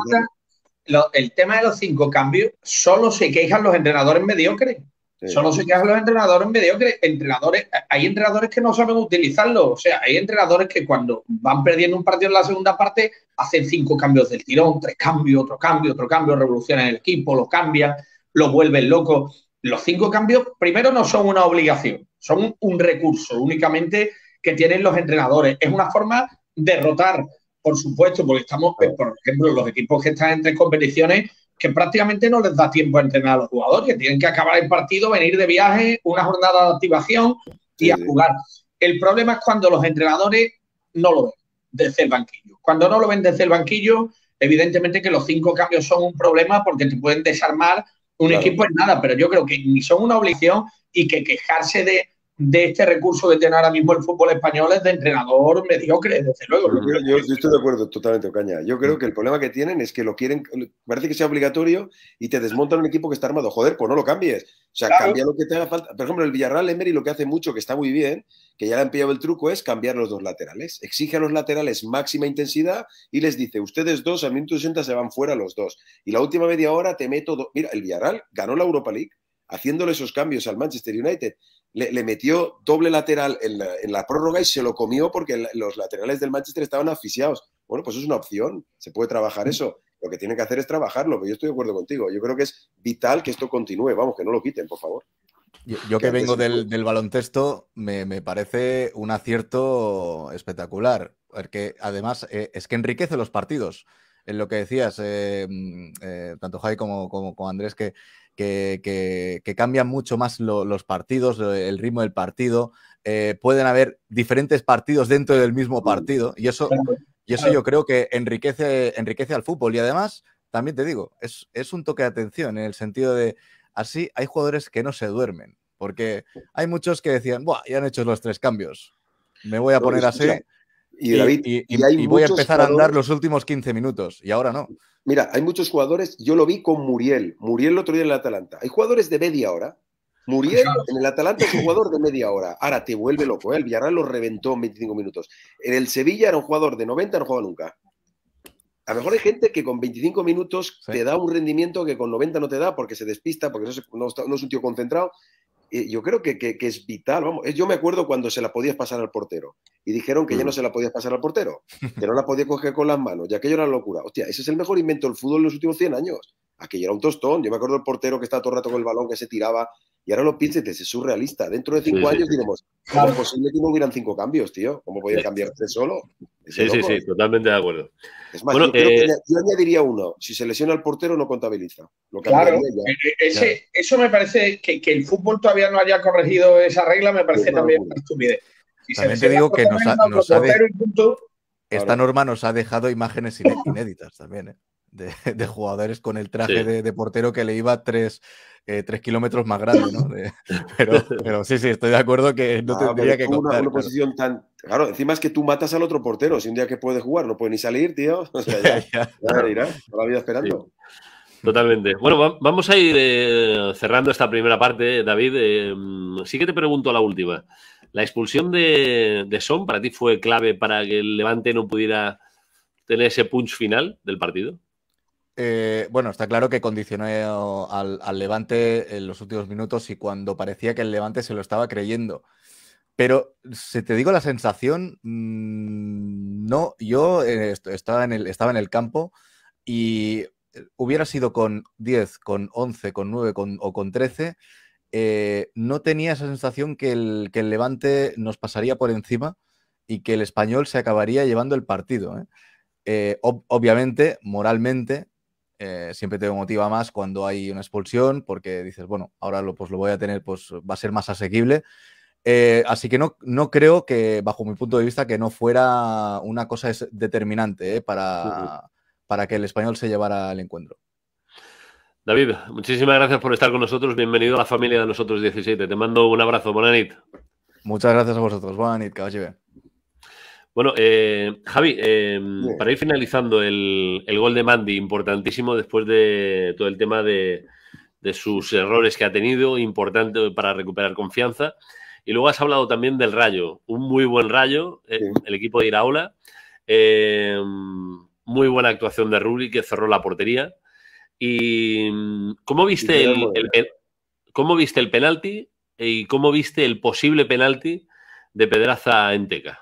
Lo, el tema de los cinco cambios, solo se quejan los entrenadores mediocres. Sí. Solo se quejan los entrenadores mediocres. Entrenadores, hay entrenadores que no saben utilizarlo. O sea, hay entrenadores que cuando van perdiendo un partido en la segunda parte hacen cinco cambios del tirón, tres cambios, otro cambio, otro cambio, revolucionan el equipo, lo cambian, lo vuelven loco. Los cinco cambios, primero, no son una obligación, son un recurso únicamente que tienen los entrenadores. Es una forma de rotar, por supuesto, porque estamos, por ejemplo, los equipos que están en tres competiciones, que prácticamente no les da tiempo a entrenar a los jugadores, que tienen que acabar el partido, venir de viaje, una jornada de activación y sí, a jugar. El problema es cuando los entrenadores no lo ven desde el banquillo. Cuando no lo ven desde el banquillo, evidentemente que los cinco cambios son un problema porque te pueden desarmar un claro. equipo en nada, pero yo creo que ni son una obligación y que quejarse de, de este recurso que tiene ahora mismo el fútbol español es de entrenador mediocre, desde luego. Yo, yo, yo estoy de acuerdo totalmente, Ocaña. Yo creo que el problema que tienen es que lo quieren, parece que sea obligatorio y te desmontan un equipo que está armado. Joder, pues no lo cambies. O sea, claro. Cambia lo que te haga falta. Por ejemplo, el Villarreal, Emery lo que hace mucho, que está muy bien, que ya le han pillado el truco, es cambiar los dos laterales. Exige a los laterales máxima intensidad y les dice, ustedes dos al minuto sesenta se van fuera los dos. Y la última media hora te meto... Do... Mira, el Villarreal ganó la Europa League haciéndole esos cambios al Manchester United. Le, le metió doble lateral en la, en la prórroga y se lo comió porque el, los laterales del Manchester estaban asfixiados. Bueno, pues es una opción, se puede trabajar eso. Lo que tienen que hacer es trabajarlo, pero yo estoy de acuerdo contigo. Yo creo que es vital que esto continúe, vamos, que no lo quiten, por favor. Yo, yo que, que vengo del, del baloncesto, me, me parece un acierto espectacular, porque además eh, es que enriquece los partidos. En lo que decías, eh, eh, tanto Jai como, como, como Andrés, que Que, que, que cambian mucho más lo, los partidos, el ritmo del partido. Eh, pueden haber diferentes partidos dentro del mismo partido y eso, y eso yo creo que enriquece, enriquece al fútbol. Y además, también te digo, es, es un toque de atención en el sentido de, así hay jugadores que no se duermen, porque hay muchos que decían, buah, ya han hecho los tres cambios, me voy a poner así. Y, David, y, y, y, hay y voy a muchos empezar a andar jugadores... los últimos quince minutos, y ahora no. Mira, hay muchos jugadores, yo lo vi con Muriel, Muriel el otro día en el Atalanta. Hay jugadores de media hora. Muriel en el Atalanta es un jugador de media hora. Ahora te vuelve loco, ¿eh? El Villarreal lo reventó en veinticinco minutos. En el Sevilla era un jugador de noventa, no juega nunca. A lo mejor hay gente que con veinticinco minutos sí. te da un rendimiento que con noventa no te da porque se despista, porque no, se, no, está, no es un tío concentrado. Eh, yo creo que, que, que es vital. Vamos. Yo me acuerdo cuando se la podías pasar al portero y dijeron que mm. ya no se la podías pasar al portero, que no la podía coger con las manos, y aquello era locura. Hostia, ese es el mejor invento del fútbol en los últimos cien años. Aquello era un tostón. Yo me acuerdo del portero que estaba todo el rato con el balón, que se tiraba, y ahora lo piensas, es surrealista. Dentro de cinco sí, años sí. diremos, ¿cómo es posible que no hubieran cinco cambios, tío? ¿Cómo podían sí. cambiar tres solo? Sí, sí, sí, totalmente de acuerdo. Es más, bueno, yo, creo eh... que yo añadiría uno. Si se lesiona el portero, no contabiliza. Lo claro, ese, claro, eso me parece que, que el fútbol todavía no haya corregido esa regla, me parece sí, también una estupidez. Si también te digo que nos ha, nos ha de... punto, esta claro. norma nos ha dejado imágenes inéditas también, ¿eh? De, de jugadores con el traje sí. de, de portero que le iba tres, eh, tres kilómetros más grande, ¿no? De, pero, pero sí, sí, estoy de acuerdo que no ah, tendría que contar. Una, una claro. posición tan... Claro, encima es que tú matas al otro portero. Si un día que puede jugar no puede ni salir, tío. O sea, ya, ya, ya irá, toda la vida esperando. Sí. Totalmente. Bueno, va, vamos a ir eh, cerrando esta primera parte, David. Eh, sí que te pregunto la última. ¿La expulsión de, de Son para ti fue clave para que el Levante no pudiera tener ese punch final del partido? Eh, bueno, está claro que condicionó al, al Levante en los últimos minutos y cuando parecía que el Levante se lo estaba creyendo. Pero, si te digo la sensación, mmm, no, yo eh, estaba, en el, estaba en el campo y hubiera sido con diez, con once, con nueve con, o con trece, eh, no tenía esa sensación que el, que el Levante nos pasaría por encima y que el Español se acabaría llevando el partido. ¿eh? Eh, ob obviamente, moralmente, eh, siempre te motiva más cuando hay una expulsión porque dices, bueno, ahora lo, pues, lo voy a tener, pues va a ser más asequible. Eh, así que no, no creo que, bajo mi punto de vista, que no fuera una cosa determinante eh, para, uh-huh. para que el Español se llevara el encuentro. David, muchísimas gracias por estar con nosotros. Bienvenido a la familia de nosotros diecisiete. Te mando un abrazo. Buena nit. Muchas gracias a vosotros. Buena nit, que vaya bien. Bueno, eh, Javi, eh, para ir finalizando el, el gol de Mandy, importantísimo después de todo el tema de, de sus errores que ha tenido, importante para recuperar confianza. Y luego has hablado también del Rayo, un muy buen Rayo, eh, sí. el equipo de Iraola, eh, muy buena actuación de Rulli, que cerró la portería. ¿Y cómo viste, el, el, el, cómo viste el penalti y cómo viste el posible penalti de Pedraza en Teca?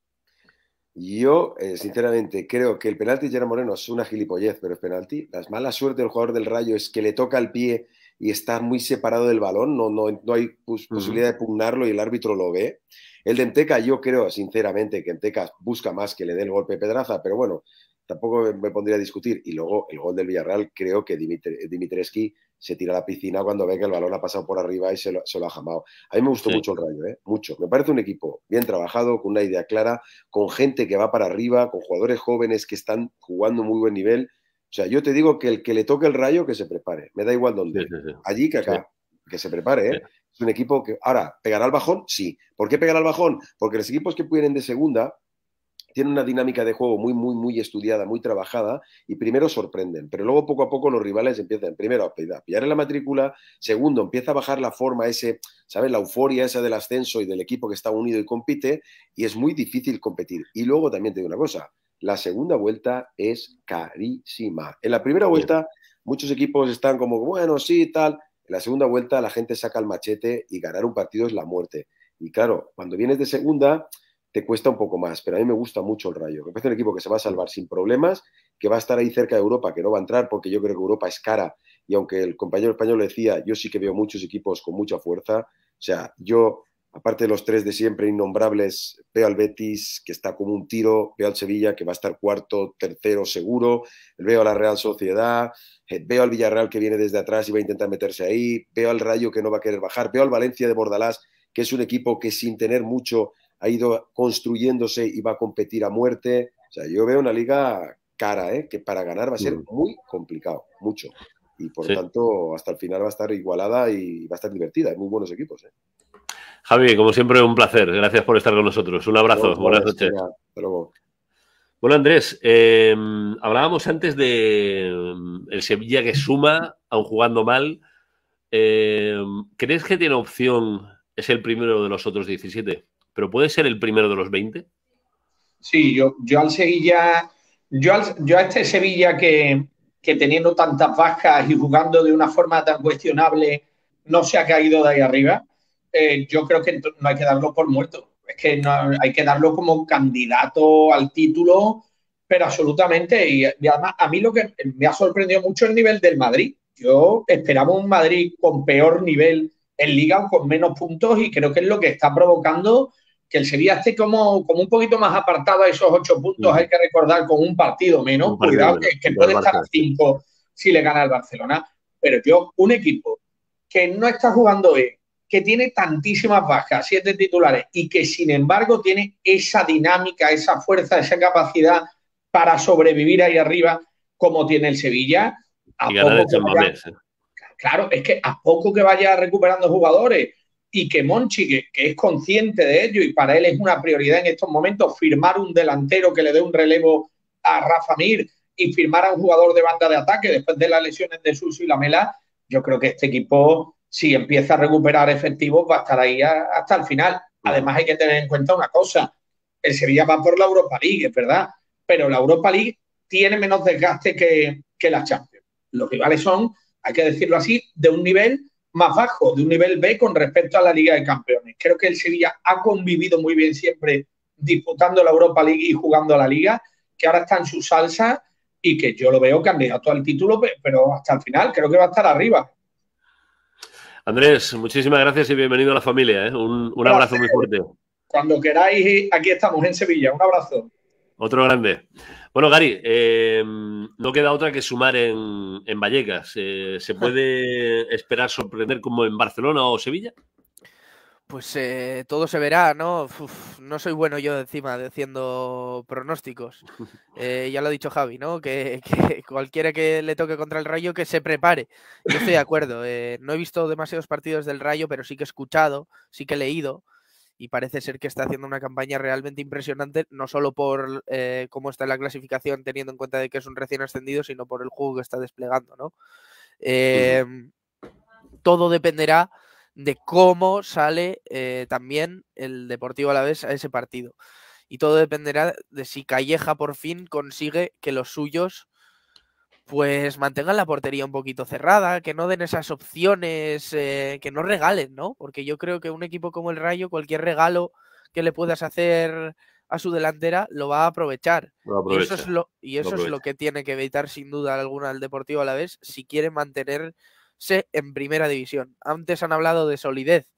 Yo, eh, sinceramente, creo que el penalti de Gerard Moreno es una gilipollez, pero es penalti. La mala suerte del jugador del Rayo es que le toca el pie y está muy separado del balón, no, no, no hay pues, uh-huh. posibilidad de pugnarlo y el árbitro lo ve. El de Enteca, yo creo, sinceramente, que Enteca busca más que le dé el golpe a Pedraza, pero bueno, tampoco me pondría a discutir. Y luego, el gol del Villarreal, creo que Dimitri, Dimitrescu se tira a la piscina cuando ve que el balón ha pasado por arriba y se lo, se lo ha jamado. A mí me gustó sí. mucho el Rayo, ¿eh? Mucho. Me parece un equipo bien trabajado, con una idea clara, con gente que va para arriba, con jugadores jóvenes que están jugando muy buen nivel. O sea, yo te digo que el que le toque el Rayo, que se prepare. Me da igual dónde. Sí, sí, sí. Allí que acá. Sí. Que se prepare, ¿eh? Sí. Es un equipo que... Ahora, ¿pegará al bajón? Sí. ¿Por qué pegará al bajón? Porque los equipos que vienen de segunda tienen una dinámica de juego muy, muy, muy estudiada, muy trabajada, y primero sorprenden, pero luego poco a poco los rivales empiezan, primero, a pillar en la matrícula, segundo, empieza a bajar la forma, ese, ¿sabes? La euforia esa del ascenso y del equipo que está unido y compite, y es muy difícil competir. Y luego también te digo una cosa, la segunda vuelta es carísima. En la primera vuelta, muchos equipos están como, bueno, sí, tal. En la segunda vuelta la gente saca el machete y ganar un partido es la muerte. Y claro, cuando vienes de segunda te cuesta un poco más, pero a mí me gusta mucho el Rayo. Me parece un equipo que se va a salvar sin problemas, que va a estar ahí cerca de Europa, que no va a entrar porque yo creo que Europa es cara. Y aunque el compañero español decía, yo sí que veo muchos equipos con mucha fuerza. O sea, yo, aparte de los tres de siempre innombrables, veo al Betis, que está como un tiro, veo al Sevilla, que va a estar cuarto, tercero seguro, veo a la Real Sociedad, veo al Villarreal, que viene desde atrás y va a intentar meterse ahí, veo al Rayo, que no va a querer bajar, veo al Valencia de Bordalás, que es un equipo que sin tener mucho ha ido construyéndose y va a competir a muerte. O sea, yo veo una liga cara, ¿eh? Que para ganar va a ser muy complicado, mucho. Y por lo sí. tanto, hasta el final va a estar igualada y va a estar divertida. Hay muy buenos equipos, ¿eh? Javi, como siempre, un placer. Gracias por estar con nosotros. Un abrazo. No, Buenas no, noches. venga, hasta luego. Bueno, Andrés, eh, hablábamos antes de el Sevilla que suma, aun jugando mal. Eh, ¿Crees que tiene opción, es el primero de los otros diecisiete, pero puede ser el primero de los veinte? Sí, yo, yo al Sevilla, yo, al, yo a este Sevilla que, que teniendo tantas bajas y jugando de una forma tan cuestionable no se ha caído de ahí arriba, eh, yo creo que no hay que darlo por muerto. Es que no, hay que darlo como candidato al título, pero absolutamente. Y, y además, a mí lo que me ha sorprendido mucho es el nivel del Madrid. Yo esperaba un Madrid con peor nivel en Liga o con menos puntos y creo que es lo que está provocando que el Sevilla esté como, como un poquito más apartado a esos ocho puntos. Sí. Hay que recordar con un partido menos. Un partido Cuidado, menos, que, que puede estar a cinco si le gana el Barcelona. Pero yo, un equipo que no está jugando bien, que tiene tantísimas bajas, siete titulares, y que sin embargo tiene esa dinámica, esa fuerza, esa capacidad para sobrevivir ahí arriba, como tiene el Sevilla. A y ganar el vaya, ¿eh? Claro, es que a poco que vaya recuperando jugadores y que Monchi, que, que es consciente de ello y para él es una prioridad en estos momentos firmar un delantero que le dé un relevo a Rafa Mir y firmar a un jugador de banda de ataque después de las lesiones de Suso y Lamela, yo creo que este equipo, si empieza a recuperar efectivos, va a estar ahí a, hasta el final. Además, hay que tener en cuenta una cosa. El Sevilla va por la Europa League, es verdad, pero la Europa League tiene menos desgaste que, que la Champions. Los rivales son, hay que decirlo así, de un nivel más bajo, de un nivel B con respecto a la Liga de Campeones. Creo que el Sevilla ha convivido muy bien siempre disputando la Europa League y jugando a la Liga, que ahora está en su salsa y que yo lo veo candidato al título, pero hasta el final creo que va a estar arriba. Andrés, muchísimas gracias y bienvenido a la familia, ¿eh? Un, un abrazo muy fuerte. Cuando queráis, aquí estamos en Sevilla. Un abrazo. Otro grande. Bueno, Gary, eh, no queda otra que sumar en, en Vallecas. Eh, ¿Se puede esperar sorprender como en Barcelona o Sevilla? Pues eh, todo se verá, ¿no? Uf, no soy bueno yo encima de haciendo pronósticos. Eh, ya lo ha dicho Javi, ¿no? Que, que cualquiera que le toque contra el Rayo que se prepare. Yo estoy de acuerdo. Eh, no he visto demasiados partidos del Rayo, pero sí que he escuchado, sí que he leído. Y parece ser que está haciendo una campaña realmente impresionante, no solo por eh, cómo está en la clasificación, teniendo en cuenta de que es un recién ascendido, sino por el juego que está desplegando, ¿no? Eh, uh-huh. Todo dependerá de cómo sale eh, también el Deportivo Alavés a ese partido. Y todo dependerá de si Calleja por fin consigue que los suyos pues mantengan la portería un poquito cerrada, que no den esas opciones, eh, que no regalen, ¿no? Porque yo creo que un equipo como el Rayo, cualquier regalo que le puedas hacer a su delantera, lo va a aprovechar. Lo aprovecha, y eso es lo, y eso lo es lo que tiene que evitar sin duda alguna el Deportivo Alavés si quiere mantenerse en primera división. Antes han hablado de solidez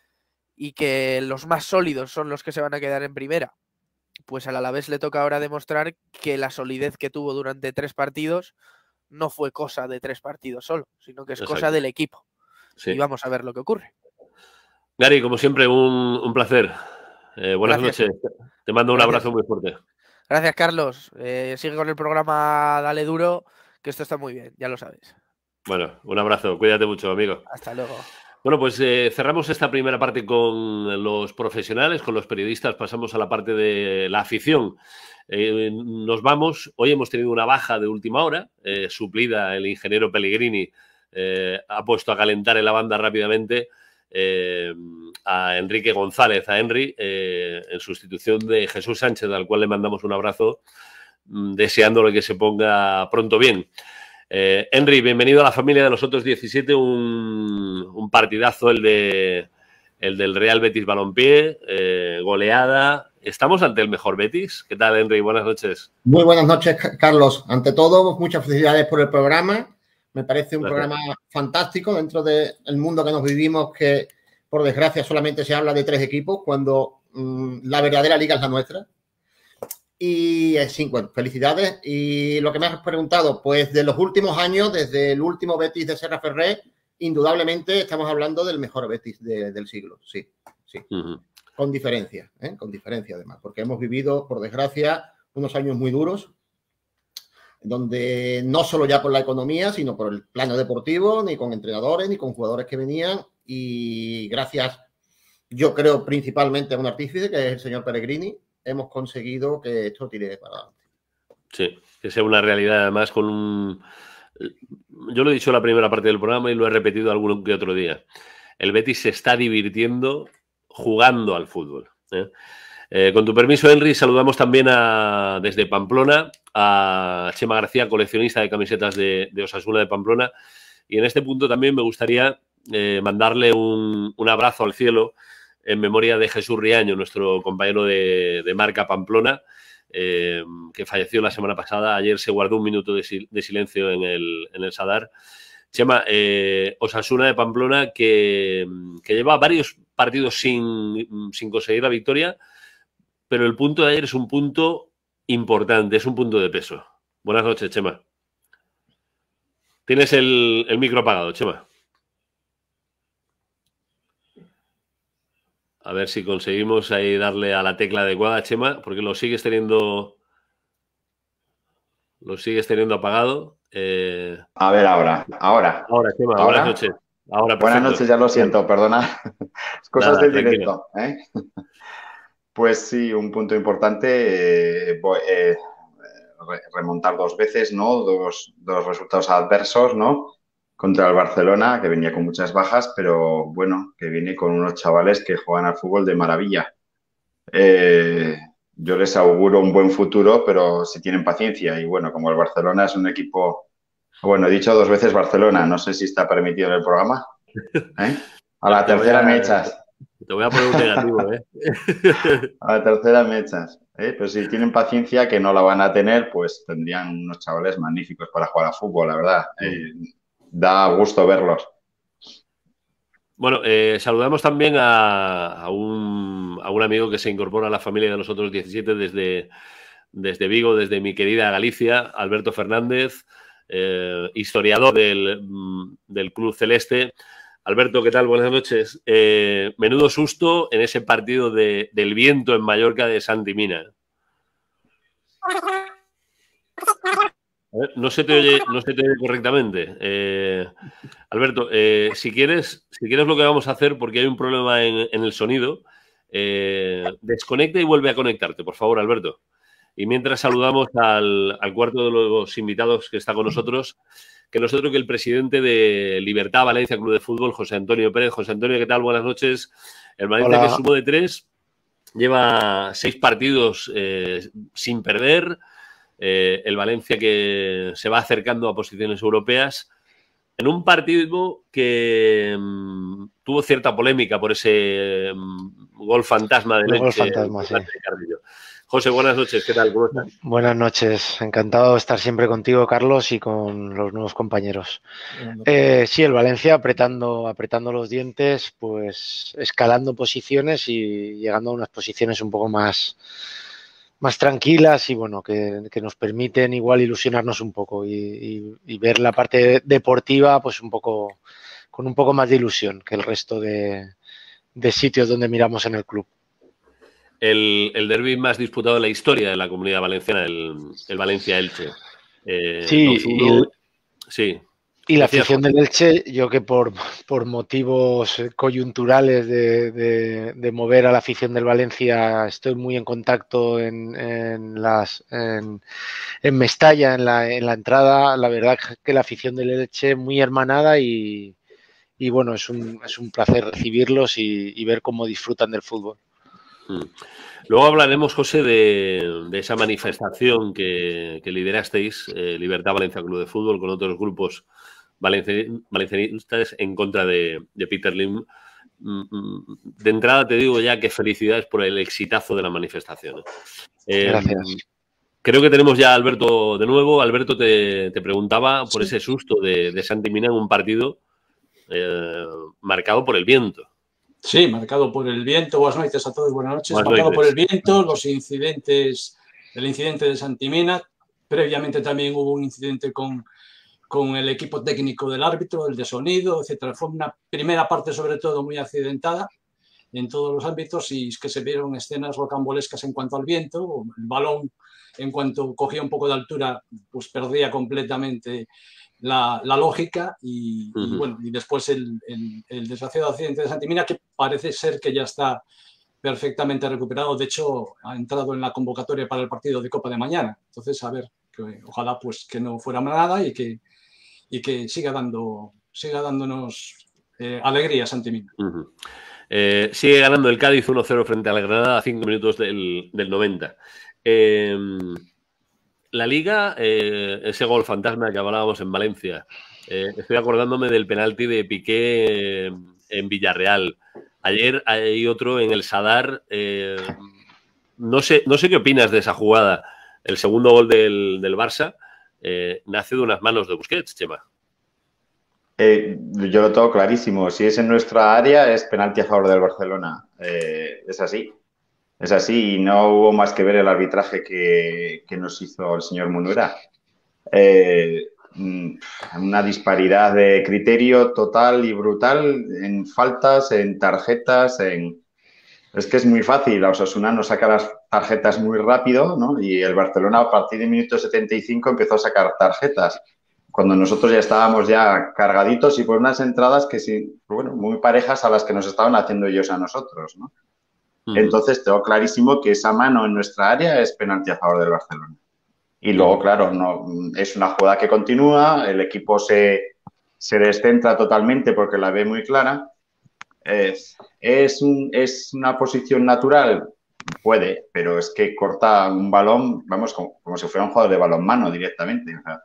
y que los más sólidos son los que se van a quedar en primera. Pues al Alavés le toca ahora demostrar que la solidez que tuvo durante tres partidos no fue cosa de tres partidos solo, sino que es Exacto. cosa del equipo. Sí. Y vamos a ver lo que ocurre. Gary, como siempre, un, un placer. Eh, buenas Gracias. noches. Te mando un Gracias. abrazo muy fuerte. Gracias, Carlos. Eh, sigue con el programa Dale Duro, que esto está muy bien, ya lo sabes. Bueno, un abrazo. Cuídate mucho, amigo. Hasta luego. Bueno, pues eh, cerramos esta primera parte con los profesionales, con los periodistas. Pasamos a la parte de la afición. Eh, nos vamos. Hoy hemos tenido una baja de última hora, eh, suplida el ingeniero Pellegrini. Eh, ha puesto a calentar en la banda rápidamente eh, a Enrique González, a Henry, eh, en sustitución de Jesús Sánchez, al cual le mandamos un abrazo, deseándole que se ponga pronto bien. Eh, Henry, bienvenido a la familia de los otros diecisiete, un, un partidazo el, de, el del Real Betis Balompié, eh, goleada. ¿Estamos ante el mejor Betis? ¿Qué tal, Henry? Buenas noches. Muy buenas noches, Carlos. Ante todo, muchas felicidades por el programa. Me parece un Gracias. programa fantástico dentro del mundo que nos vivimos, que por desgracia solamente se habla de tres equipos, cuando mmm, la verdadera liga es la nuestra. Y sí, bueno, felicidades. Y lo que me has preguntado, pues de los últimos años, desde el último Betis de Serra Ferrer, indudablemente estamos hablando del mejor Betis de, del siglo. Sí, sí. Uh-huh. Con diferencia, ¿eh? Con diferencia además, porque hemos vivido, por desgracia, unos años muy duros, donde no solo ya por la economía, sino por el plano deportivo, ni con entrenadores, ni con jugadores que venían. Y gracias, yo creo principalmente a un artífice, que es el señor Pellegrini, hemos conseguido que esto tire para adelante. Sí, que sea una realidad además con un... Yo lo he dicho en la primera parte del programa y lo he repetido algún que otro día. El Betis se está divirtiendo jugando al fútbol, ¿eh? Eh, con tu permiso, Henry, saludamos también a, desde Pamplona a Chema García, coleccionista de camisetas de, de Osasuna de Pamplona. Y en este punto también me gustaría eh, mandarle un, un abrazo al cielo en memoria de Jesús Riaño, nuestro compañero de, de marca Pamplona, eh, que falleció la semana pasada. Ayer se guardó un minuto de, sil de silencio en el, en el Sadar. Chema, eh, Osasuna de Pamplona, que, que lleva varios partidos sin, sin conseguir la victoria, pero el punto de ayer es un punto importante, es un punto de peso. Buenas noches, Chema. Tienes el, el micro apagado, Chema. A ver si conseguimos ahí darle a la tecla adecuada, Chema, porque lo sigues teniendo, lo sigues teniendo apagado. Eh... A ver, ahora, ahora. Ahora, Chema, ¿Ahora? Buenas noches. Ahora, buenas noches, ya lo siento, perdona. Cosas del directo, ¿eh? Pues sí, un punto importante, eh, eh, remontar dos veces, ¿no? Dos, dos resultados adversos, ¿no? Contra el Barcelona, que venía con muchas bajas, pero bueno, que viene con unos chavales que juegan al fútbol de maravilla. Eh, yo les auguro un buen futuro, pero si tienen paciencia. Y bueno, como el Barcelona es un equipo... Bueno, he dicho dos veces Barcelona, no sé si está permitido en el programa. ¿Eh? A la tercera me echas. Te voy a poner un negativo, ¿eh? A la tercera me echas. ¿eh? Pero si tienen paciencia, que no la van a tener, pues tendrían unos chavales magníficos para jugar a fútbol, la verdad. Eh, da gusto verlos. Bueno, eh, saludamos también a, a, un, a un amigo que se incorpora a la familia de los otros diecisiete desde, desde Vigo, desde mi querida Galicia, Alberto Fernández, eh, historiador del, del Club Celeste. Alberto, ¿qué tal? Buenas noches. Eh, menudo susto en ese partido de, del viento en Mallorca de Santi Mina. A ver, no se te oye, no se te oye correctamente. Eh, Alberto, eh, si quieres, si quieres lo que vamos a hacer, porque hay un problema en, en el sonido, eh, desconecta y vuelve a conectarte, por favor, Alberto. Y mientras saludamos al, al cuarto de los invitados que está con nosotros, que no es otro que el presidente de Libertad Valencia Club de Fútbol, José Antonio Pérez. José Antonio, ¿qué tal? Buenas noches. El Valencia, Hola. Que sumó de tres, lleva seis partidos eh, sin perder. Eh, el Valencia que se va acercando a posiciones europeas en un partido que um, tuvo cierta polémica por ese um, gol fantasma de Leche. Gol fantasma, sí. José, buenas noches, ¿qué tal? ¿Cómo estás? Buenas noches, encantado de estar siempre contigo, Carlos, y con los nuevos compañeros. Eh, sí, el Valencia apretando, apretando los dientes, pues escalando posiciones y llegando a unas posiciones un poco más, más tranquilas y bueno, que, que nos permiten igual ilusionarnos un poco y, y, y ver la parte deportiva pues un poco con un poco más de ilusión que el resto de, de sitios donde miramos en el club. El, el derbi más disputado de la historia de la Comunidad Valenciana, el, el Valencia-Elche. Eh, sí, y, el, sí. Y la afición del Elche, yo que por, por motivos coyunturales de, de, de mover a la afición del Valencia estoy muy en contacto en, en, las, en, en Mestalla, en la, en la entrada. La verdad que la afición del Elche muy hermanada y, y bueno, es un, es un placer recibirlos y, y ver cómo disfrutan del fútbol. Luego hablaremos, José, de, de esa manifestación que, que liderasteis, eh, Libertad Valencia Club de Fútbol, con otros grupos valencianistas en contra de, de Peter Lim. De entrada te digo ya que felicidades por el exitazo de la manifestación. Eh, Gracias. Creo que tenemos ya a Alberto de nuevo. Alberto, te, te preguntaba por Sí. ese susto de, de Santi Mina en un partido eh, marcado por el viento. Sí, marcado por el viento. Buenas noches a todos, buenas noches. Buenas marcado noches. por el viento, los incidentes, el incidente de Santi Mina. Previamente también hubo un incidente con, con el equipo técnico del árbitro, el de sonido, etcétera. Fue una primera parte sobre todo muy accidentada en todos los ámbitos y es que se vieron escenas rocambolescas en cuanto al viento, el balón en cuanto cogía un poco de altura pues perdía completamente la, la lógica y, uh-huh. y bueno, y después el, el, el desgraciado accidente de Santimina que parece ser que ya está perfectamente recuperado, de hecho ha entrado en la convocatoria para el partido de Copa de mañana, entonces a ver, que, ojalá pues que no fuera nada y que, y que siga, dando, siga dándonos eh, alegría Santimina. Uh-huh. Eh, sigue ganando el Cádiz uno cero frente a la Granada a cinco minutos del, del noventa. Eh, la Liga, eh, ese gol fantasma que hablábamos en Valencia, eh, estoy acordándome del penalti de Piqué eh, en Villarreal. Ayer hay otro en el Sadar. Eh, no sé, no sé qué opinas de esa jugada. El segundo gol del, del Barça eh, nace de unas manos de Busquets, Chema. Eh, yo lo tengo clarísimo. Si es en nuestra área, es penalti a favor del Barcelona. Eh, es así. Es así y no hubo más que ver el arbitraje que, que nos hizo el señor Munuera. Eh, una disparidad de criterio total y brutal en faltas, en tarjetas, en... Es que es muy fácil. Osasuna nos saca las tarjetas muy rápido, ¿no? Y el Barcelona a partir del minuto setenta y cinco empezó a sacar tarjetas. Cuando nosotros ya estábamos ya cargaditos y por unas entradas que sí, bueno, muy parejas a las que nos estaban haciendo ellos a nosotros, ¿no? Uh-huh. Entonces tengo clarísimo que esa mano en nuestra área es penalti a favor del Barcelona. Y luego, claro, no, es una jugada que continúa, el equipo se, se descentra totalmente porque la ve muy clara. Es, es, un, es una posición natural, puede, pero es que corta un balón, vamos, como, como si fuera un jugador de balonmano directamente. O sea,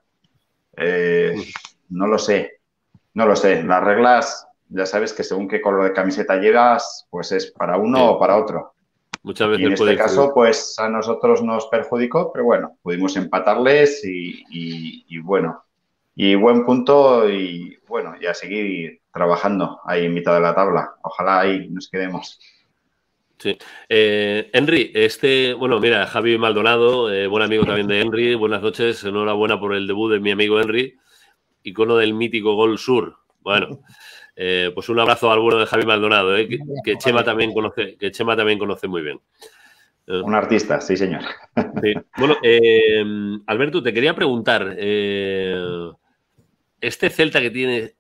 eh, no lo sé, no lo sé. Las reglas, ya sabes que según qué color de camiseta llevas, pues es para uno sí. o para otro. Muchas veces y en este caso, pues a nosotros nos perjudicó, pero bueno, pudimos empatarles y, y, y bueno, y buen punto y bueno, y a seguir trabajando ahí en mitad de la tabla. Ojalá ahí nos quedemos. Sí. Eh, Henry, este, bueno, mira, Javi Maldonado, eh, buen amigo también de Henry, buenas noches, enhorabuena por el debut de mi amigo Henry, icono del mítico Gol Sur. Bueno, eh, pues un abrazo al bueno de Javi Maldonado, eh, que, que, Chema también conoce, que Chema también conoce muy bien. Eh, un artista, sí señor. Sí. Bueno, eh, Alberto, te quería preguntar, eh, este Celta que tiene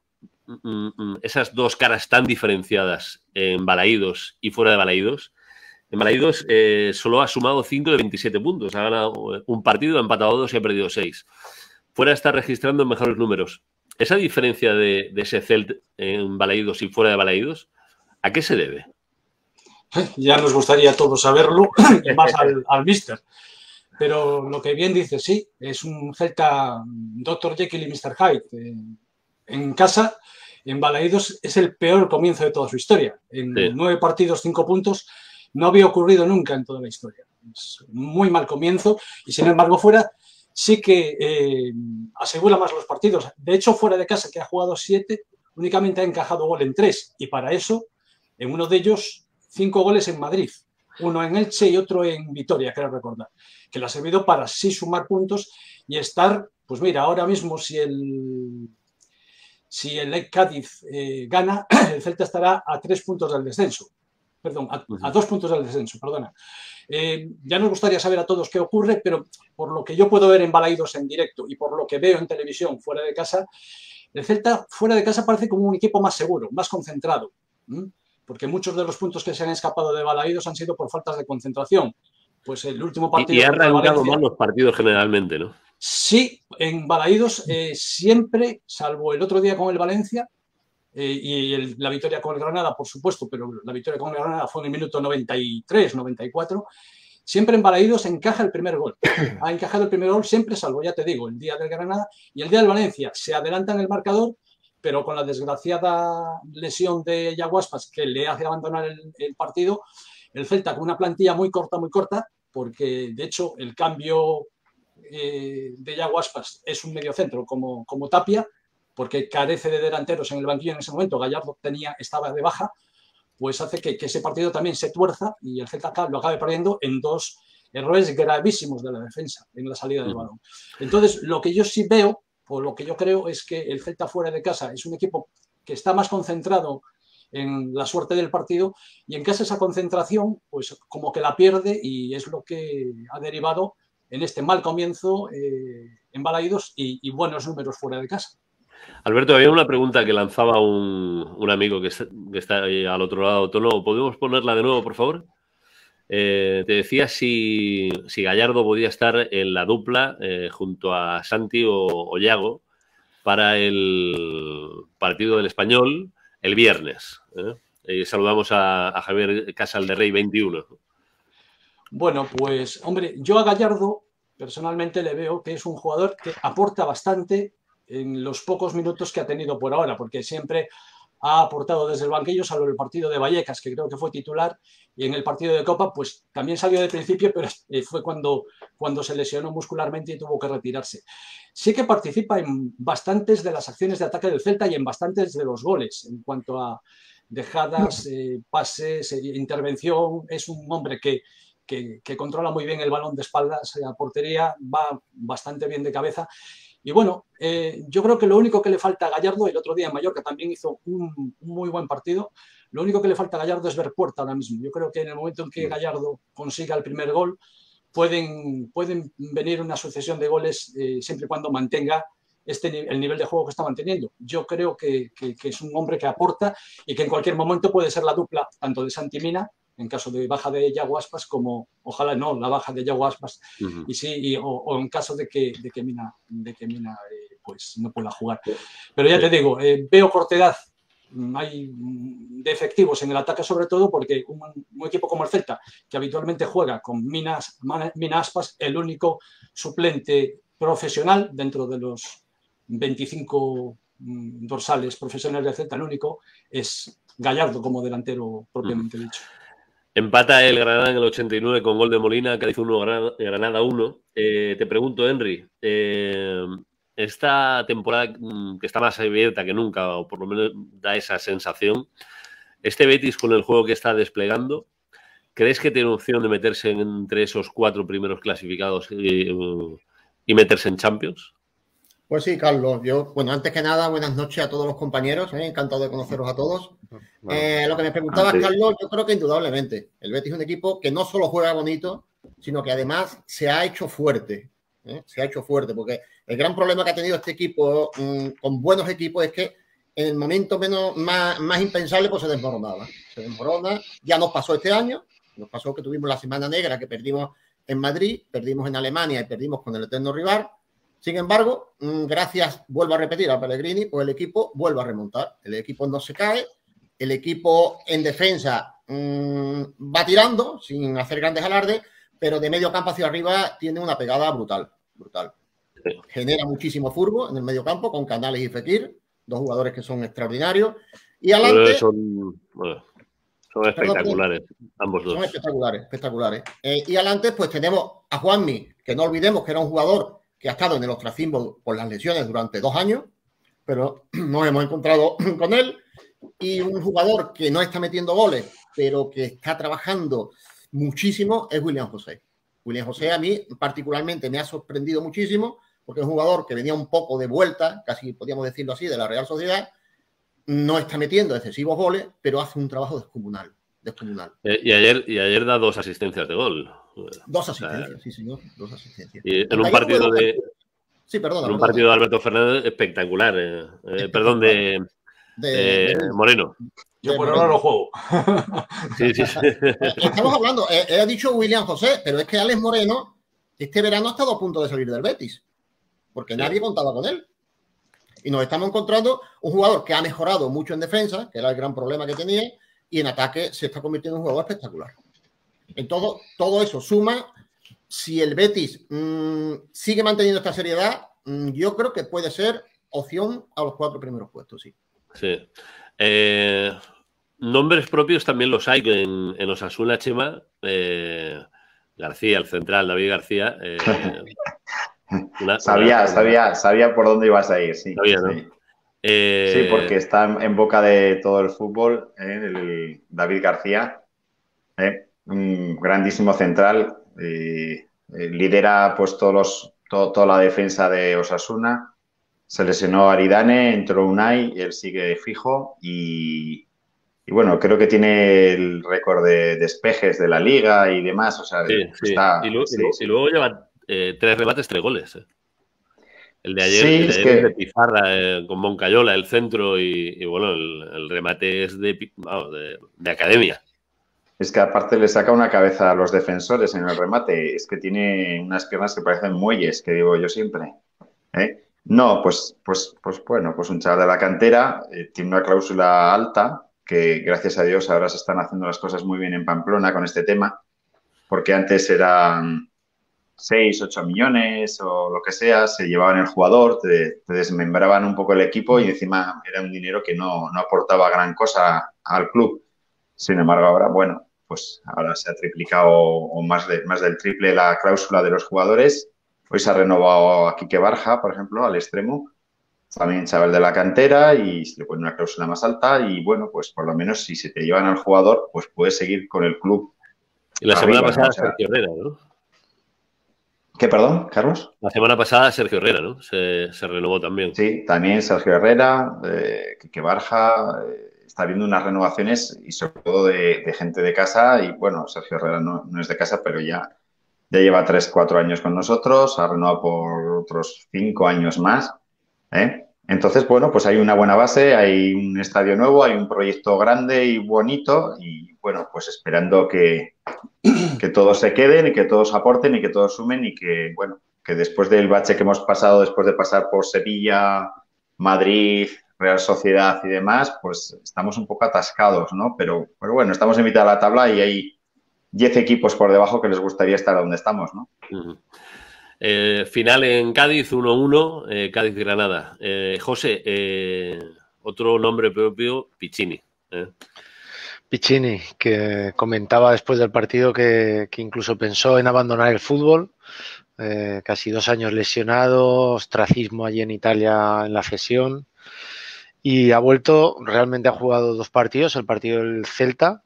esas dos caras tan diferenciadas en Balaídos y fuera de Balaídos. En Balaídos eh, solo ha sumado cinco de veintisiete puntos. Ha ganado un partido, ha empatado dos y ha perdido seis. Fuera está registrando mejores números. Esa diferencia de, de ese Celta en Balaídos y fuera de Balaídos, ¿a qué se debe? Ya nos gustaría a todos saberlo, y más al, al míster. Pero lo que bien dice, sí, es un Celta doctor Jekyll y mister Hyde. Eh, en casa, en Balaídos, es el peor comienzo de toda su historia. En sí. nueve partidos, cinco puntos, no había ocurrido nunca en toda la historia. Es un muy mal comienzo y, sin embargo, fuera sí que eh, asegura más los partidos. De hecho, fuera de casa, que ha jugado siete, únicamente ha encajado gol en tres. Y para eso, en uno de ellos, cinco goles en Madrid. Uno en Elche y otro en Vitoria, quiero recordar. Que le ha servido para sí sumar puntos y estar, pues mira, ahora mismo si el... Si el Cádiz eh, gana, el Celta estará a tres puntos del descenso. Perdón, a, a dos puntos del descenso, perdona. Eh, ya nos gustaría saber a todos qué ocurre, pero por lo que yo puedo ver en Balaídos en directo y por lo que veo en televisión fuera de casa, el Celta fuera de casa parece como un equipo más seguro, más concentrado. ¿Mm? Porque muchos de los puntos que se han escapado de Balaídos han sido por faltas de concentración. Pues el último partido... Y, y ha arrancado mal los partidos generalmente, ¿no? Sí, en Balaídos eh, siempre, salvo el otro día con el Valencia eh, y el, la victoria con el Granada, por supuesto, pero la victoria con el Granada fue en el minuto noventa y tres, noventa y cuatro, siempre en Balaídos encaja el primer gol. Ha encajado el primer gol siempre, salvo, ya te digo, el día del Granada y el día del Valencia. Se adelanta en el marcador, pero con la desgraciada lesión de Yaguaspas que le hace abandonar el, el partido, el Celta con una plantilla muy corta, muy corta, porque de hecho el cambio... Eh, de Yaguaspas es un mediocentro como, como Tapia, porque carece de delanteros en el banquillo en ese momento. Gallardo tenía, estaba de baja, pues hace que, que ese partido también se tuerza y el Z K lo acabe perdiendo en dos errores gravísimos de la defensa en la salida del balón. Entonces, lo que yo sí veo, o lo que yo creo, es que el Celta fuera de casa es un equipo que está más concentrado en la suerte del partido, y en casa esa concentración, pues como que la pierde, y es lo que ha derivado en este mal comienzo eh, en Balaídos y, y buenos números fuera de casa. Alberto, había una pregunta que lanzaba un, un amigo que está, que está ahí al otro lado. Tono, ¿podemos ponerla de nuevo, por favor? Eh, te decía si, si Gallardo podía estar en la dupla eh, junto a Santi o, o Yago para el partido del Español el viernes. ¿eh? Y saludamos a, a Javier Casal de Rey veintiuno. Bueno, pues, hombre, yo a Gallardo personalmente le veo que es un jugador que aporta bastante en los pocos minutos que ha tenido por ahora, porque siempre ha aportado desde el banquillo, salvo el partido de Vallecas, que creo que fue titular, y en el partido de Copa, pues también salió de principio, pero fue cuando, cuando se lesionó muscularmente y tuvo que retirarse. Sí que participa en bastantes de las acciones de ataque del Celta y en bastantes de los goles, en cuanto a dejadas, eh, pases, eh, intervención. Es un hombre que, que, que controla muy bien el balón de espaldas a portería, va bastante bien de cabeza. Y bueno, eh, yo creo que lo único que le falta a Gallardo, el otro día en Mallorca también hizo un, un muy buen partido, lo único que le falta a Gallardo es ver puerta ahora mismo. Yo creo que en el momento en que Gallardo consiga el primer gol, pueden, pueden venir una sucesión de goles eh, siempre y cuando mantenga este, el nivel de juego que está manteniendo. Yo creo que, que, que es un hombre que aporta y que en cualquier momento puede ser la dupla tanto de Santi Mina, en caso de baja de Yago Aspas, como, ojalá no, la baja de Yago Aspas, uh-huh. y sí, y, o, o en caso de que, de que Mina, de que Mina eh, pues no pueda jugar. Pero ya sí. te digo, eh, veo cortedad, hay de efectivos en el ataque sobre todo, porque un, un equipo como el Celta, que habitualmente juega con Minas, Mina Aspas, el único suplente profesional dentro de los veinticinco mm, dorsales profesionales del Celta, el único es Gallardo como delantero propiamente uh-huh. dicho. Empata el Granada en el ochenta y nueve con gol de Molina, Cádiz uno, Granada uno. Eh, te pregunto, Henry, eh, esta temporada que está más abierta que nunca, o por lo menos da esa sensación, este Betis con el juego que está desplegando, ¿crees que tiene opción de meterse entre esos cuatro primeros clasificados y, y meterse en Champions? Pues sí, Carlos. Yo, bueno, antes que nada, buenas noches a todos los compañeros. ¿eh? Encantado de conoceros a todos. Eh, lo que me preguntabas, ah, sí. Carlos, yo creo que indudablemente el Betis es un equipo que no solo juega bonito, sino que además se ha hecho fuerte. ¿eh? Se ha hecho fuerte, porque el gran problema que ha tenido este equipo mmm, con buenos equipos es que en el momento menos, más, más impensable pues se desmoronaba. Se desmorona. Ya nos pasó este año. Nos pasó que tuvimos la Semana Negra, que perdimos en Madrid, perdimos en Alemania y perdimos con el eterno rival. Sin embargo, gracias, vuelvo a repetir, a Pellegrini, pues el equipo vuelve a remontar. El equipo no se cae, el equipo en defensa mmm, va tirando sin hacer grandes alardes, pero de medio campo hacia arriba tiene una pegada brutal, brutal. Genera muchísimo furbo en el medio campo con Canales y Fekir, dos jugadores que son extraordinarios. Y adelante... Son, bueno, son espectaculares, perdón, ambos dos. Son espectaculares, espectaculares. Eh, y adelante pues tenemos a Juanmi, que no olvidemos que era un jugador que ha estado en el ostracismo por las lesiones durante dos años, pero nos hemos encontrado con él, y un jugador que no está metiendo goles, pero que está trabajando muchísimo, es William José. William José a mí particularmente me ha sorprendido muchísimo, porque es un jugador que venía un poco de vuelta, casi podríamos decirlo así, de la Real Sociedad, no está metiendo excesivos goles, pero hace un trabajo descomunal. descomunal. Eh, y, ayer, y ayer da dos asistencias de gol. Dos asistencias, o sea, sí, señor. Dos asistencias. Y en un partido de. Sí, perdona. En un partido de Alberto Fernández espectacular. Eh, eh, perdón, de, de, eh, de Moreno. Yo por ahora lo juego. Sí, sí, sí. Estamos hablando, eh, he dicho William José, pero es que Alex Moreno este verano ha estado a punto de salir del Betis, porque sí. nadie contaba con él. Y nos estamos encontrando un jugador que ha mejorado mucho en defensa, que era el gran problema que tenía, y en ataque se está convirtiendo en un jugador espectacular. En todo, todo eso suma, si el Betis mmm, sigue manteniendo esta seriedad, mmm, yo creo que puede ser opción a los cuatro primeros puestos, sí. Sí. Eh, nombres propios también los hay en, en Osasuna, Chema. Eh, García, el central, David García. Eh, una, sabía, una, sabía, sabía por dónde ibas a ir, sí. Sabía, ¿no? Sí. Eh, sí, porque está en boca de todo el fútbol, eh, el David García, eh, un grandísimo central, eh, eh, lidera pues todos los, todo, toda la defensa de Osasuna. Se lesionó Aridane, entró Unai, él sigue fijo y, y bueno, creo que tiene el récord de despejes de la liga y demás. O sea, sí, está, sí. Y, luego, sí, y, luego, sí. y luego lleva eh, tres rebates, tres goles. Eh. El de ayer, sí, el de, es ayer que... es de Pizarra eh, con Moncayola, el centro, y, y bueno, el, el remate es de, vamos, de, de academia. Es que aparte le saca una cabeza a los defensores en el remate. Es que tiene unas piernas que parecen muelles, que digo yo siempre. ¿Eh? No, pues, pues, pues bueno, pues un chaval de la cantera, eh, tiene una cláusula alta, que gracias a Dios ahora se están haciendo las cosas muy bien en Pamplona con este tema, porque antes eran seis, ocho millones o lo que sea, se llevaban el jugador, te, te desmembraban un poco el equipo y encima era un dinero que no, no aportaba gran cosa al club. Sin embargo, ahora, bueno, pues ahora se ha triplicado o más, de, más del triple la cláusula de los jugadores. Hoy se ha renovado a Quique Barja, por ejemplo, al extremo, también chaval de la cantera, y se le pone una cláusula más alta y bueno, pues por lo menos si se te llevan al jugador, pues puedes seguir con el club. Y la arriba, semana pasada ¿no? O sea, Sergio Herrera, ¿no? ¿Qué, perdón, Carlos? La semana pasada Sergio Herrera, ¿no? Se, se renovó también. Sí, también Sergio Herrera, eh, Quique Barja, eh, está habiendo unas renovaciones y sobre todo de, de gente de casa y bueno, Sergio Herrera no, no es de casa, pero ya, ya lleva tres, cuatro años con nosotros, ha renovado por otros cinco años más, ¿eh? Entonces, bueno, pues hay una buena base, hay un estadio nuevo, hay un proyecto grande y bonito y bueno, pues esperando que, que todos se queden y que todos aporten y que todos sumen y que, bueno, que después del bache que hemos pasado, después de pasar por Sevilla, Madrid, Real Sociedad y demás, pues estamos un poco atascados, ¿no? Pero, pero bueno, estamos en mitad de la tabla y hay diez equipos por debajo que les gustaría estar donde estamos, ¿no? Uh-huh. Eh, final en Cádiz, uno uno, eh, Cádiz-Granada. Eh, José, eh, otro nombre propio, Piccini. ¿eh? Piccini, que comentaba después del partido que, que incluso pensó en abandonar el fútbol. Eh, casi dos años lesionado, ostracismo allí en Italia en la cesión. Y ha vuelto, realmente ha jugado dos partidos, el partido del Celta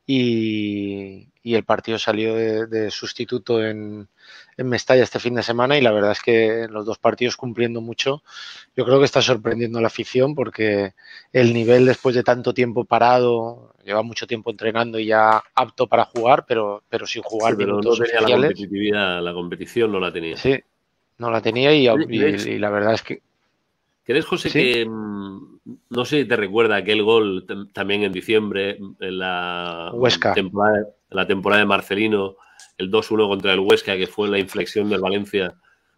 y, y el partido salió de, de sustituto en, en Mestalla este fin de semana y la verdad es que en los dos partidos cumpliendo mucho. Yo creo que está sorprendiendo a la afición porque el nivel después de tanto tiempo parado, lleva mucho tiempo entrenando y ya apto para jugar, pero, pero sin jugar sí, pero minutos no tenía oficiales. La competitividad, la competición no la tenía. Sí, no la tenía y, y, y la verdad es que... ¿Crees, José, ¿Sí? que no sé si te recuerda aquel gol también en diciembre en la, Huesca. Temporada, en la temporada de Marcelino, el dos uno contra el Huesca, que fue la inflexión del Valencia?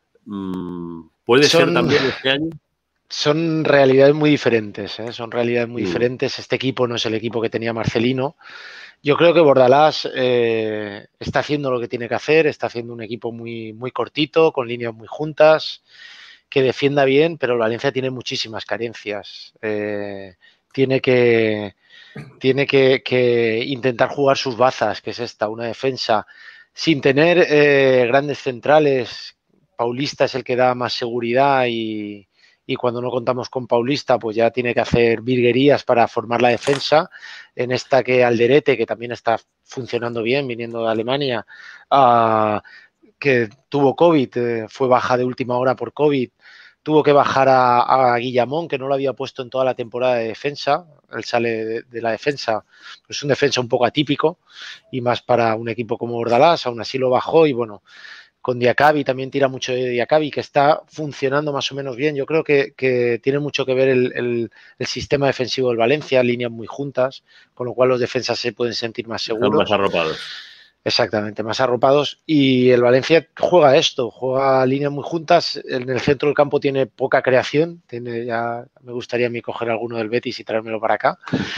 ¿Puede son, ser también este año? Son realidades muy diferentes, ¿eh? Son realidades muy mm. diferentes. Este equipo no es el equipo que tenía Marcelino. Yo creo que Bordalás eh, está haciendo lo que tiene que hacer, está haciendo un equipo muy, muy cortito, con líneas muy juntas, que defienda bien, pero el Valencia tiene muchísimas carencias. Eh, tiene que, tiene que, que intentar jugar sus bazas, que es esta, una defensa sin tener eh, grandes centrales. Paulista es el que da más seguridad y, y cuando no contamos con Paulista, pues ya tiene que hacer virguerías para formar la defensa. En esta que Alderete, que también está funcionando bien, viniendo de Alemania, uh, que tuvo COVID, eh, fue baja de última hora por COVID, tuvo que bajar a, a Guillamón, que no lo había puesto en toda la temporada de defensa. Él sale de, de la defensa, es un defensa un poco atípico y más para un equipo como Bordalás, aún así lo bajó y bueno, con Diacabi también tira mucho de Diacabi, que está funcionando más o menos bien. Yo creo que, que tiene mucho que ver el, el, el sistema defensivo del Valencia, líneas muy juntas, con lo cual los defensas se pueden sentir más seguros. Están más arropados. Exactamente, más arropados. Y el Valencia juega esto, juega líneas muy juntas. En el centro del campo tiene poca creación. Tiene ya, me gustaría a mí coger alguno del Betis y traérmelo para acá.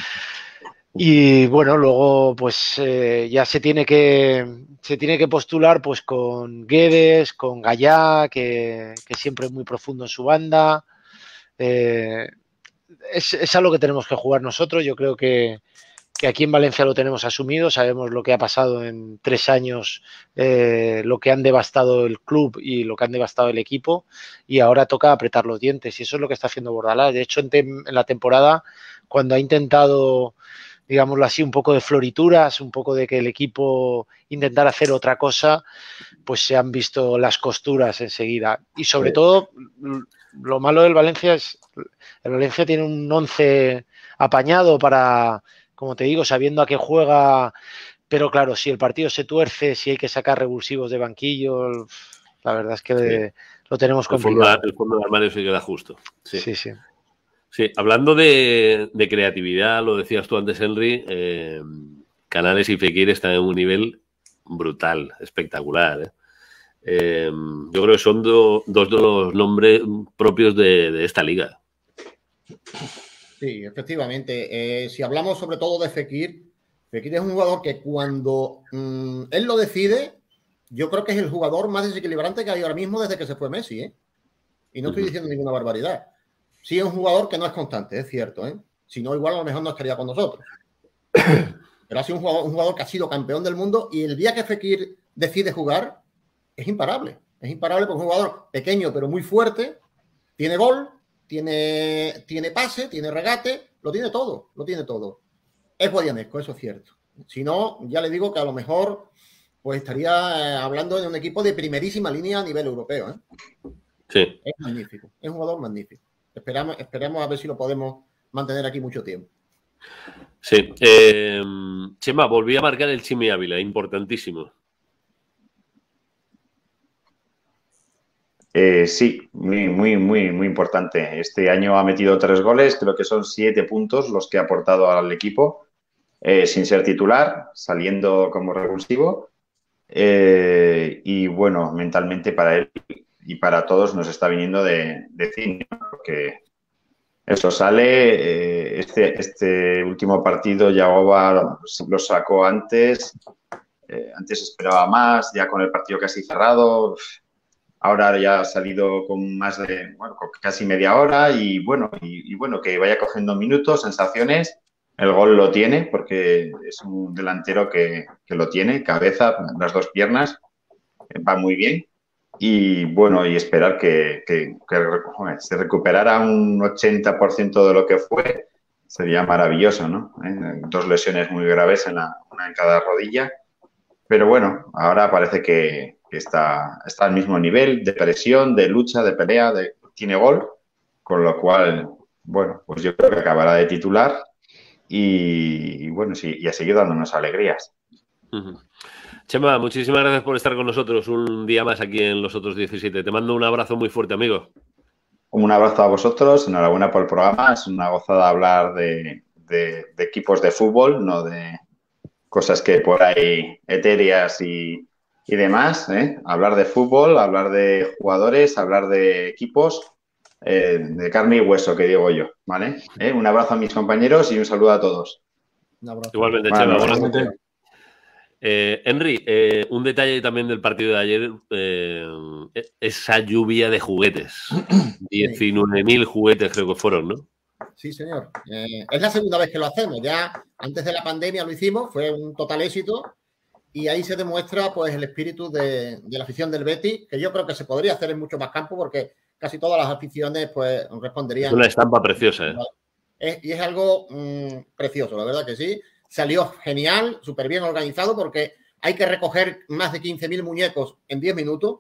Y bueno, luego pues eh, ya se tiene que se tiene que postular pues con Guedes, con Gallá, que, que siempre es muy profundo en su banda. Eh, es, es a lo que tenemos que jugar nosotros. Yo creo que, que aquí en Valencia lo tenemos asumido, sabemos lo que ha pasado en tres años, eh, lo que han devastado el club y lo que han devastado el equipo, y ahora toca apretar los dientes, y eso es lo que está haciendo Bordalás. De hecho, en, te, en la temporada, cuando ha intentado, digámoslo así, un poco de florituras, un poco de que el equipo intentara hacer otra cosa, pues se han visto las costuras enseguida. Y sobre sí. todo, lo malo del Valencia es, el Valencia tiene un once apañado para como te digo, sabiendo a qué juega, pero claro, si el partido se tuerce, si hay que sacar revulsivos de banquillo, la verdad es que sí. Lo tenemos complicado. El fondo del armario sí queda justo. Sí, sí. sí. Sí, hablando de, de creatividad, lo decías tú antes, Henry, eh, Canales y Fekir están en un nivel brutal, espectacular. ¿eh? Eh, yo creo que son do, dos de los nombres propios de, de esta liga. Sí, efectivamente. Eh, si hablamos sobre todo de Fekir, Fekir es un jugador que cuando mmm, él lo decide, yo creo que es el jugador más desequilibrante que hay ahora mismo desde que se fue Messi. ¿eh? Y no estoy diciendo ninguna barbaridad. Sí es un jugador que no es constante, es cierto. ¿eh? Si no, igual a lo mejor no estaría con nosotros. Pero ha sido un jugador, un jugador que ha sido campeón del mundo y el día que Fekir decide jugar es imparable. Es imparable porque es un jugador pequeño pero muy fuerte, tiene gol, tiene, tiene pase, tiene regate, lo tiene todo, lo tiene todo. Es guadianesco, eso es cierto. Si no, ya le digo que a lo mejor pues estaría hablando de un equipo de primerísima línea a nivel europeo. ¿eh? Sí. Es magnífico, es un jugador magnífico. Esperamos, esperemos a ver si lo podemos mantener aquí mucho tiempo. Sí. Eh, Chema, volví a marcar el Chimi Ávila, importantísimo. Eh, sí, muy, muy, muy, muy importante. Este año ha metido tres goles, creo que son siete puntos los que ha aportado al equipo, eh, sin ser titular, saliendo como revulsivo. Eh, y bueno, mentalmente para él y para todos nos está viniendo de, de cine, porque eso sale, eh, este, este último partido Yagoba lo sacó antes, eh, antes esperaba más, ya con el partido casi cerrado, ahora ya ha salido con más de, bueno, con casi media hora y bueno, y, y bueno, que vaya cogiendo minutos, sensaciones, el gol lo tiene porque es un delantero que, que lo tiene, cabeza, las dos piernas, va muy bien. Y bueno, y esperar que, que, que se recuperara un ochenta por ciento de lo que fue, sería maravilloso, ¿no? ¿Eh? Dos lesiones muy graves, en la, una en cada rodilla. Pero bueno, ahora parece que, que está, está al mismo nivel de presión, de lucha, de pelea, de, tiene gol, con lo cual, bueno, pues yo creo que acabará de titular y, y bueno, sí, y a seguir dándonos alegrías. Uh-huh. Chema, muchísimas gracias por estar con nosotros un día más aquí en Los Otros diecisiete. Te mando un abrazo muy fuerte, amigo. Un abrazo a vosotros, enhorabuena por el programa. Es una gozada hablar de, de, de equipos de fútbol, no de cosas que por ahí etéreas y, y demás. ¿eh? Hablar de fútbol, hablar de jugadores, hablar de equipos, eh, de carne y hueso, que digo yo. ¿Vale? ¿Eh? Un abrazo a mis compañeros y un saludo a todos. Un abrazo. Igualmente, Chema. Buenas noches. Eh, Henry, eh, un detalle también del partido de ayer, eh, esa lluvia de juguetes. diecinueve mil juguetes creo que fueron, ¿no? Sí, señor. Eh, es la segunda vez que lo hacemos. Ya antes de la pandemia lo hicimos, fue un total éxito y ahí se demuestra pues el espíritu de, de la afición del Betis, que yo creo que se podría hacer en mucho más campo porque casi todas las aficiones pues responderían. Es una estampa preciosa. ¿eh? Es, y es algo mmm, precioso, la verdad que sí. Salió genial, súper bien organizado, porque hay que recoger más de quince mil muñecos en diez minutos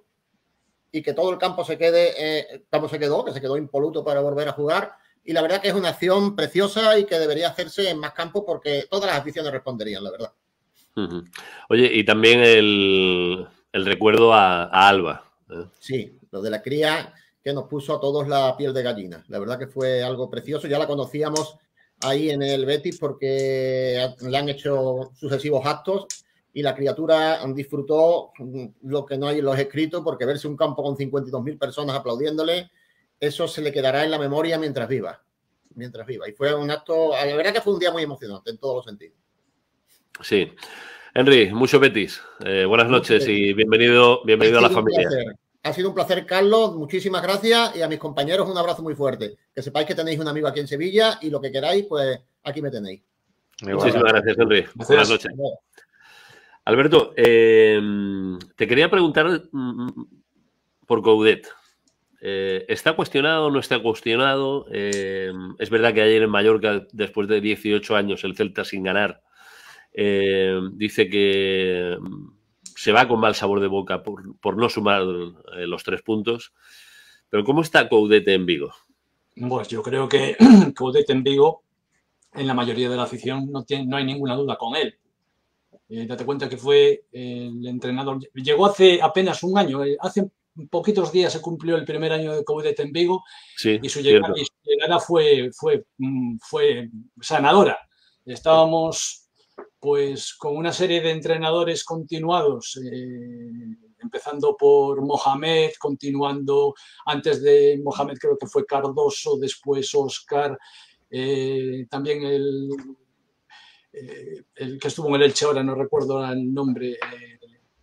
y que todo el campo se quede, eh, campo se quedó, que se quedó impoluto para volver a jugar. Y la verdad que es una acción preciosa y que debería hacerse en más campos porque todas las aficiones responderían, la verdad. Uh-huh. Oye, y también el, el recuerdo a, a Alba. ¿eh? Sí, lo de la cría que nos puso a todos la piel de gallina. La verdad que fue algo precioso. Ya la conocíamos ahí en el Betis porque le han hecho sucesivos actos y la criatura disfrutó lo que no hay en los escritos, porque verse un campo con cincuenta y dos mil personas aplaudiéndole, eso se le quedará en la memoria mientras viva, mientras viva. Y fue un acto, la verdad que fue un día muy emocionante en todos los sentidos. Sí. Henry, mucho Betis. Eh, buenas noches y bienvenido, bienvenido a la familia. Placer. Ha sido un placer, Carlos. Muchísimas gracias. Y a mis compañeros un abrazo muy fuerte. Que sepáis que tenéis un amigo aquí en Sevilla y lo que queráis, pues aquí me tenéis. Muchísimas gracias, Henry. Gracias. Buenas noches. Alberto, eh, te quería preguntar por Coudet. Eh, ¿Está cuestionado o no está cuestionado? Eh, es verdad que ayer en Mallorca, después de dieciocho años, el Celta sin ganar, eh, dice que se va con mal sabor de boca por, por no sumar eh, los tres puntos. Pero ¿cómo está Coudet en Vigo? Pues yo creo que Coudet en Vigo en la mayoría de la afición no, tiene, no hay ninguna duda con él. Eh, date cuenta que fue el entrenador, llegó hace apenas un año, eh, hace poquitos días se cumplió el primer año de Coudet en Vigo, sí, y, su llegada, y su llegada fue, fue, fue sanadora. Estábamos pues con una serie de entrenadores continuados, eh, empezando por Mohamed, continuando antes de Mohamed creo que fue Cardoso, después Óscar, eh, también el, eh, el que estuvo en el Elche ahora, no recuerdo el nombre, eh,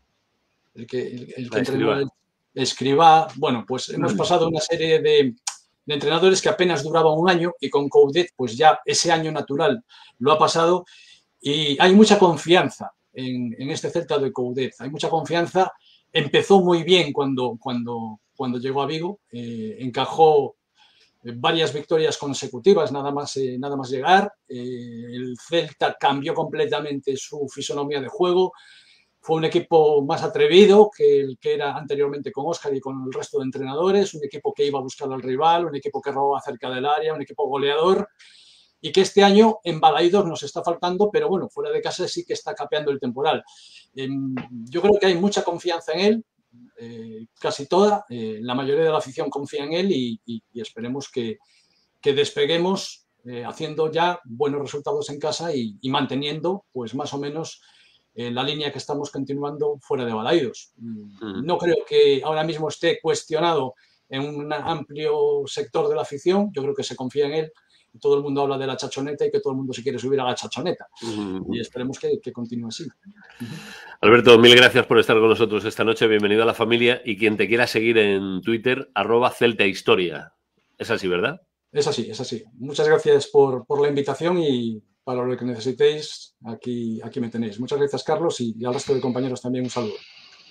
el que, el, el que entrenó el Escribá. Bueno, pues hemos pasado una serie de, de entrenadores que apenas duraban un año, y con Coudet pues ya ese año natural lo ha pasado, y hay mucha confianza en, en este Celta de Coudet, hay mucha confianza. Empezó muy bien cuando, cuando, cuando llegó a Vigo, eh, encajó varias victorias consecutivas nada más, eh, nada más llegar, eh, el Celta cambió completamente su fisonomía de juego. Fue un equipo más atrevido que el que era anteriormente con Óscar y con el resto de entrenadores, un equipo que iba a buscar al rival, un equipo que robaba cerca del área, un equipo goleador, y que este año en Balaidos nos está faltando, pero bueno, fuera de casa sí que está capeando el temporal. Eh, yo creo que hay mucha confianza en él, eh, casi toda, eh, la mayoría de la afición confía en él, y, y, y esperemos que, que despeguemos eh, haciendo ya buenos resultados en casa y, y manteniendo pues más o menos en la línea que estamos continuando fuera de Balaidos. No creo que ahora mismo esté cuestionado en un amplio sector de la afición, yo creo que se confía en él, todo el mundo habla de la chachoneta y que todo el mundo se quiere subir a la chachoneta, uh-huh. y esperemos que, que continúe así. Uh-huh. Alberto, mil gracias por estar con nosotros esta noche, bienvenido a la familia, y quien te quiera seguir en Twitter, arroba Celta Historia. Es así, ¿verdad? Es así, es así. Muchas gracias por, por la invitación, y para lo que necesitéis, aquí, aquí me tenéis. Muchas gracias, Carlos, y, y al resto de compañeros también un saludo.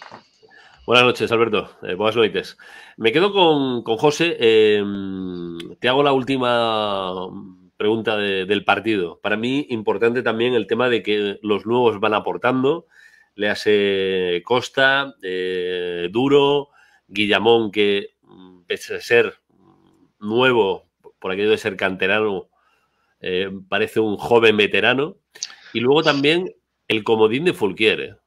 Buenas noches, Alberto. Eh, buenas noches. Me quedo con, con José. Eh, te hago la última pregunta de, del partido. Para mí, importante también el tema de que los nuevos van aportando. Le hace Costa, eh, Duro, Guillamón, que pese a ser nuevo, por aquello de ser canterano, eh, parece un joven veterano. Y luego también el comodín de Fulquier, ¿eh?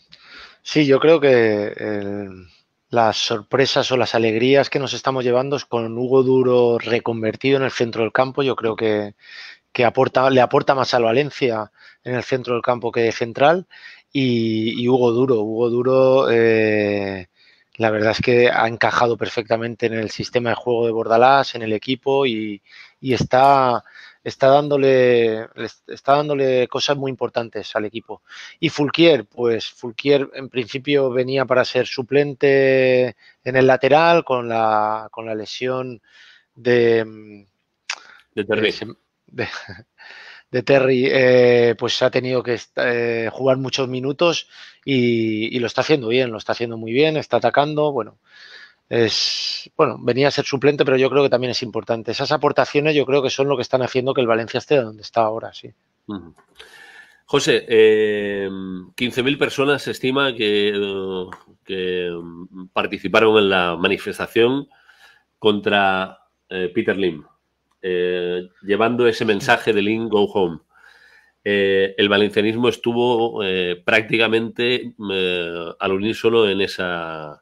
Sí, yo creo que eh, las sorpresas o las alegrías que nos estamos llevando es con Hugo Duro reconvertido en el centro del campo. Yo creo que, que aporta, le aporta más al Valencia en el centro del campo que de central. Y, y Hugo Duro, Hugo Duro eh, la verdad es que ha encajado perfectamente en el sistema de juego de Bordalás, en el equipo, y, y está... Está dándole, está dándole cosas muy importantes al equipo. Y Fulquier, pues Fulquier en principio venía para ser suplente en el lateral con la, con la lesión de, de Terry. De, de Terry, eh, pues ha tenido que eh, jugar muchos minutos y, y lo está haciendo bien, lo está haciendo muy bien, está atacando, bueno. Es, bueno, venía a ser suplente, pero yo creo que también es importante. Esas aportaciones yo creo que son lo que están haciendo que el Valencia esté donde está ahora, sí. Uh-huh. José, eh, quince mil personas se estima que, uh, que participaron en la manifestación contra eh, Peter Lim, eh, llevando ese mensaje de Lim Go Home. Eh, el valencianismo estuvo eh, prácticamente eh, al unísono en esa...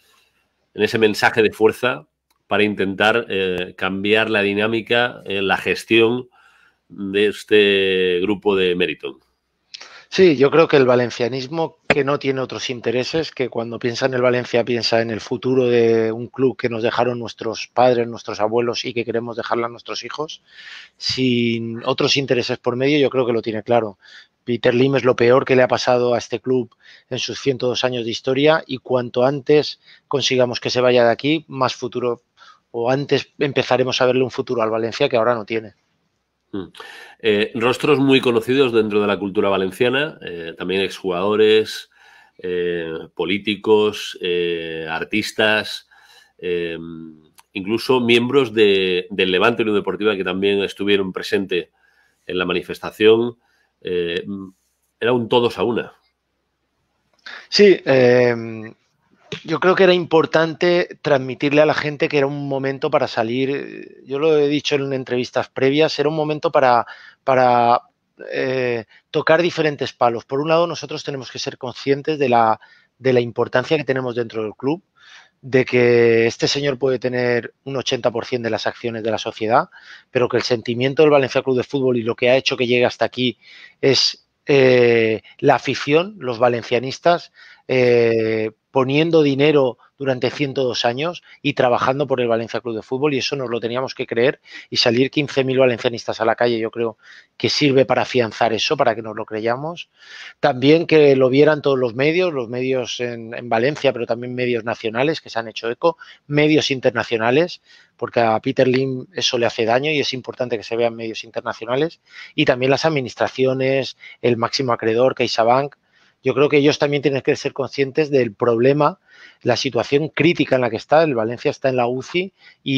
en ese mensaje de fuerza para intentar eh, cambiar la dinámica en la gestión de este grupo de Meriton. Sí, yo creo que el valencianismo, que no tiene otros intereses, que cuando piensa en el Valencia piensa en el futuro de un club que nos dejaron nuestros padres, nuestros abuelos y que queremos dejarle a nuestros hijos, sin otros intereses por medio, yo creo que lo tiene claro. Peter Lim es lo peor que le ha pasado a este club en sus ciento dos años de historia, y cuanto antes consigamos que se vaya de aquí, más futuro, o antes empezaremos a verle un futuro al Valencia que ahora no tiene. Eh, rostros muy conocidos dentro de la cultura valenciana, eh, también exjugadores, eh, políticos, eh, artistas, eh, incluso miembros de, del Levante Unión Deportiva que también estuvieron presentes en la manifestación. Eh, era un todos a una. Sí, eh, yo creo que era importante transmitirle a la gente que era un momento para salir, yo lo he dicho en entrevistas previas, era un momento para, para eh, tocar diferentes palos. Por un lado, nosotros tenemos que ser conscientes de la, de la importancia que tenemos dentro del club, de que este señor puede tener un ochenta por ciento de las acciones de la sociedad, pero que el sentimiento del Valencia Club de Fútbol y lo que ha hecho que llegue hasta aquí es eh, la afición, los valencianistas, eh, poniendo dinero durante ciento dos años y trabajando por el Valencia Club de Fútbol, y eso nos lo teníamos que creer, y salir quince mil valencianistas a la calle yo creo que sirve para afianzar eso, para que nos lo creyamos. También que lo vieran todos los medios, los medios en, en Valencia, pero también medios nacionales que se han hecho eco, medios internacionales, porque a Peter Lim eso le hace daño y es importante que se vean medios internacionales, y también las administraciones, el máximo acreedor, CaixaBank. Yo creo que ellos también tienen que ser conscientes del problema, la situación crítica en la que está. El Valencia está en la U C I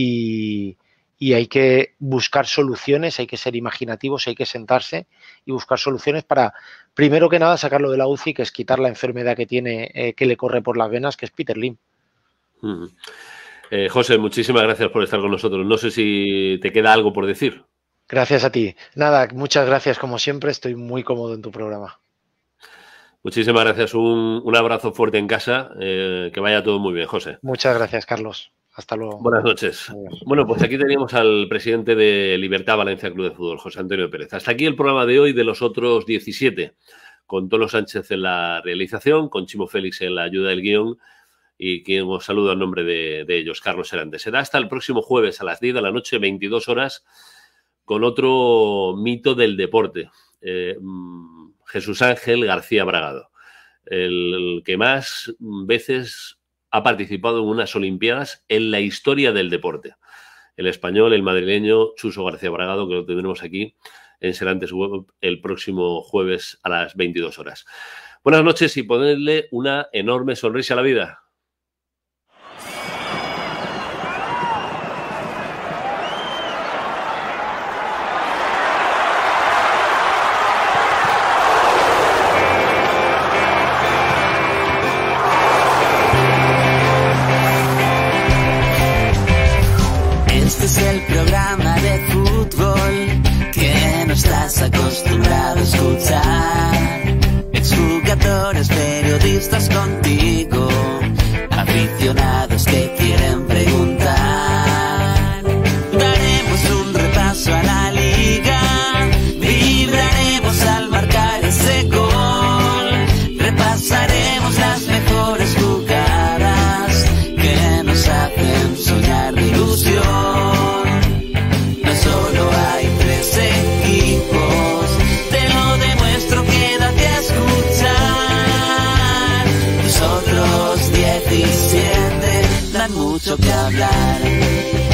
y, y hay que buscar soluciones, hay que ser imaginativos, hay que sentarse y buscar soluciones para, primero que nada, sacarlo de la U C I, que es quitar la enfermedad que tiene, eh, que le corre por las venas, que es Peter Lim. Uh-huh. eh, José, muchísimas gracias por estar con nosotros. No sé si te queda algo por decir. Gracias a ti. Nada, muchas gracias como siempre. Estoy muy cómodo en tu programa. Muchísimas gracias. Un, un abrazo fuerte en casa. Eh, que vaya todo muy bien, José. Muchas gracias, Carlos. Hasta luego. Buenas noches. Adiós. Bueno, pues aquí teníamos al presidente de Libertad Valencia Club de Fútbol, José Antonio Pérez. Hasta aquí el programa de hoy de los otros diecisiete, con Tono Sánchez en la realización, con Chimo Félix en la ayuda del guión y quien os saluda en nombre de, de ellos, Carlos Serantes. Será hasta el próximo jueves a las diez de la noche, veintidós horas, con otro mito del deporte. Eh, Jesús Ángel García Bragado, el que más veces ha participado en unas Olimpiadas en la historia del deporte. El español, el madrileño Chuso García Bragado, que lo tendremos aquí en Serantes Web el próximo jueves a las veintidós horas. Buenas noches y ponedle una enorme sonrisa a la vida. Es el programa de fútbol que no estás acostumbrado a escuchar. Exjugadores, periodistas contigo, aficionados que quieren preguntar. Daremos un repaso a la liga, vibraremos al marcar ese gol. Repasaremos las mejores jugadas que nos hacen soñar de ilusión. Mucho que hablar.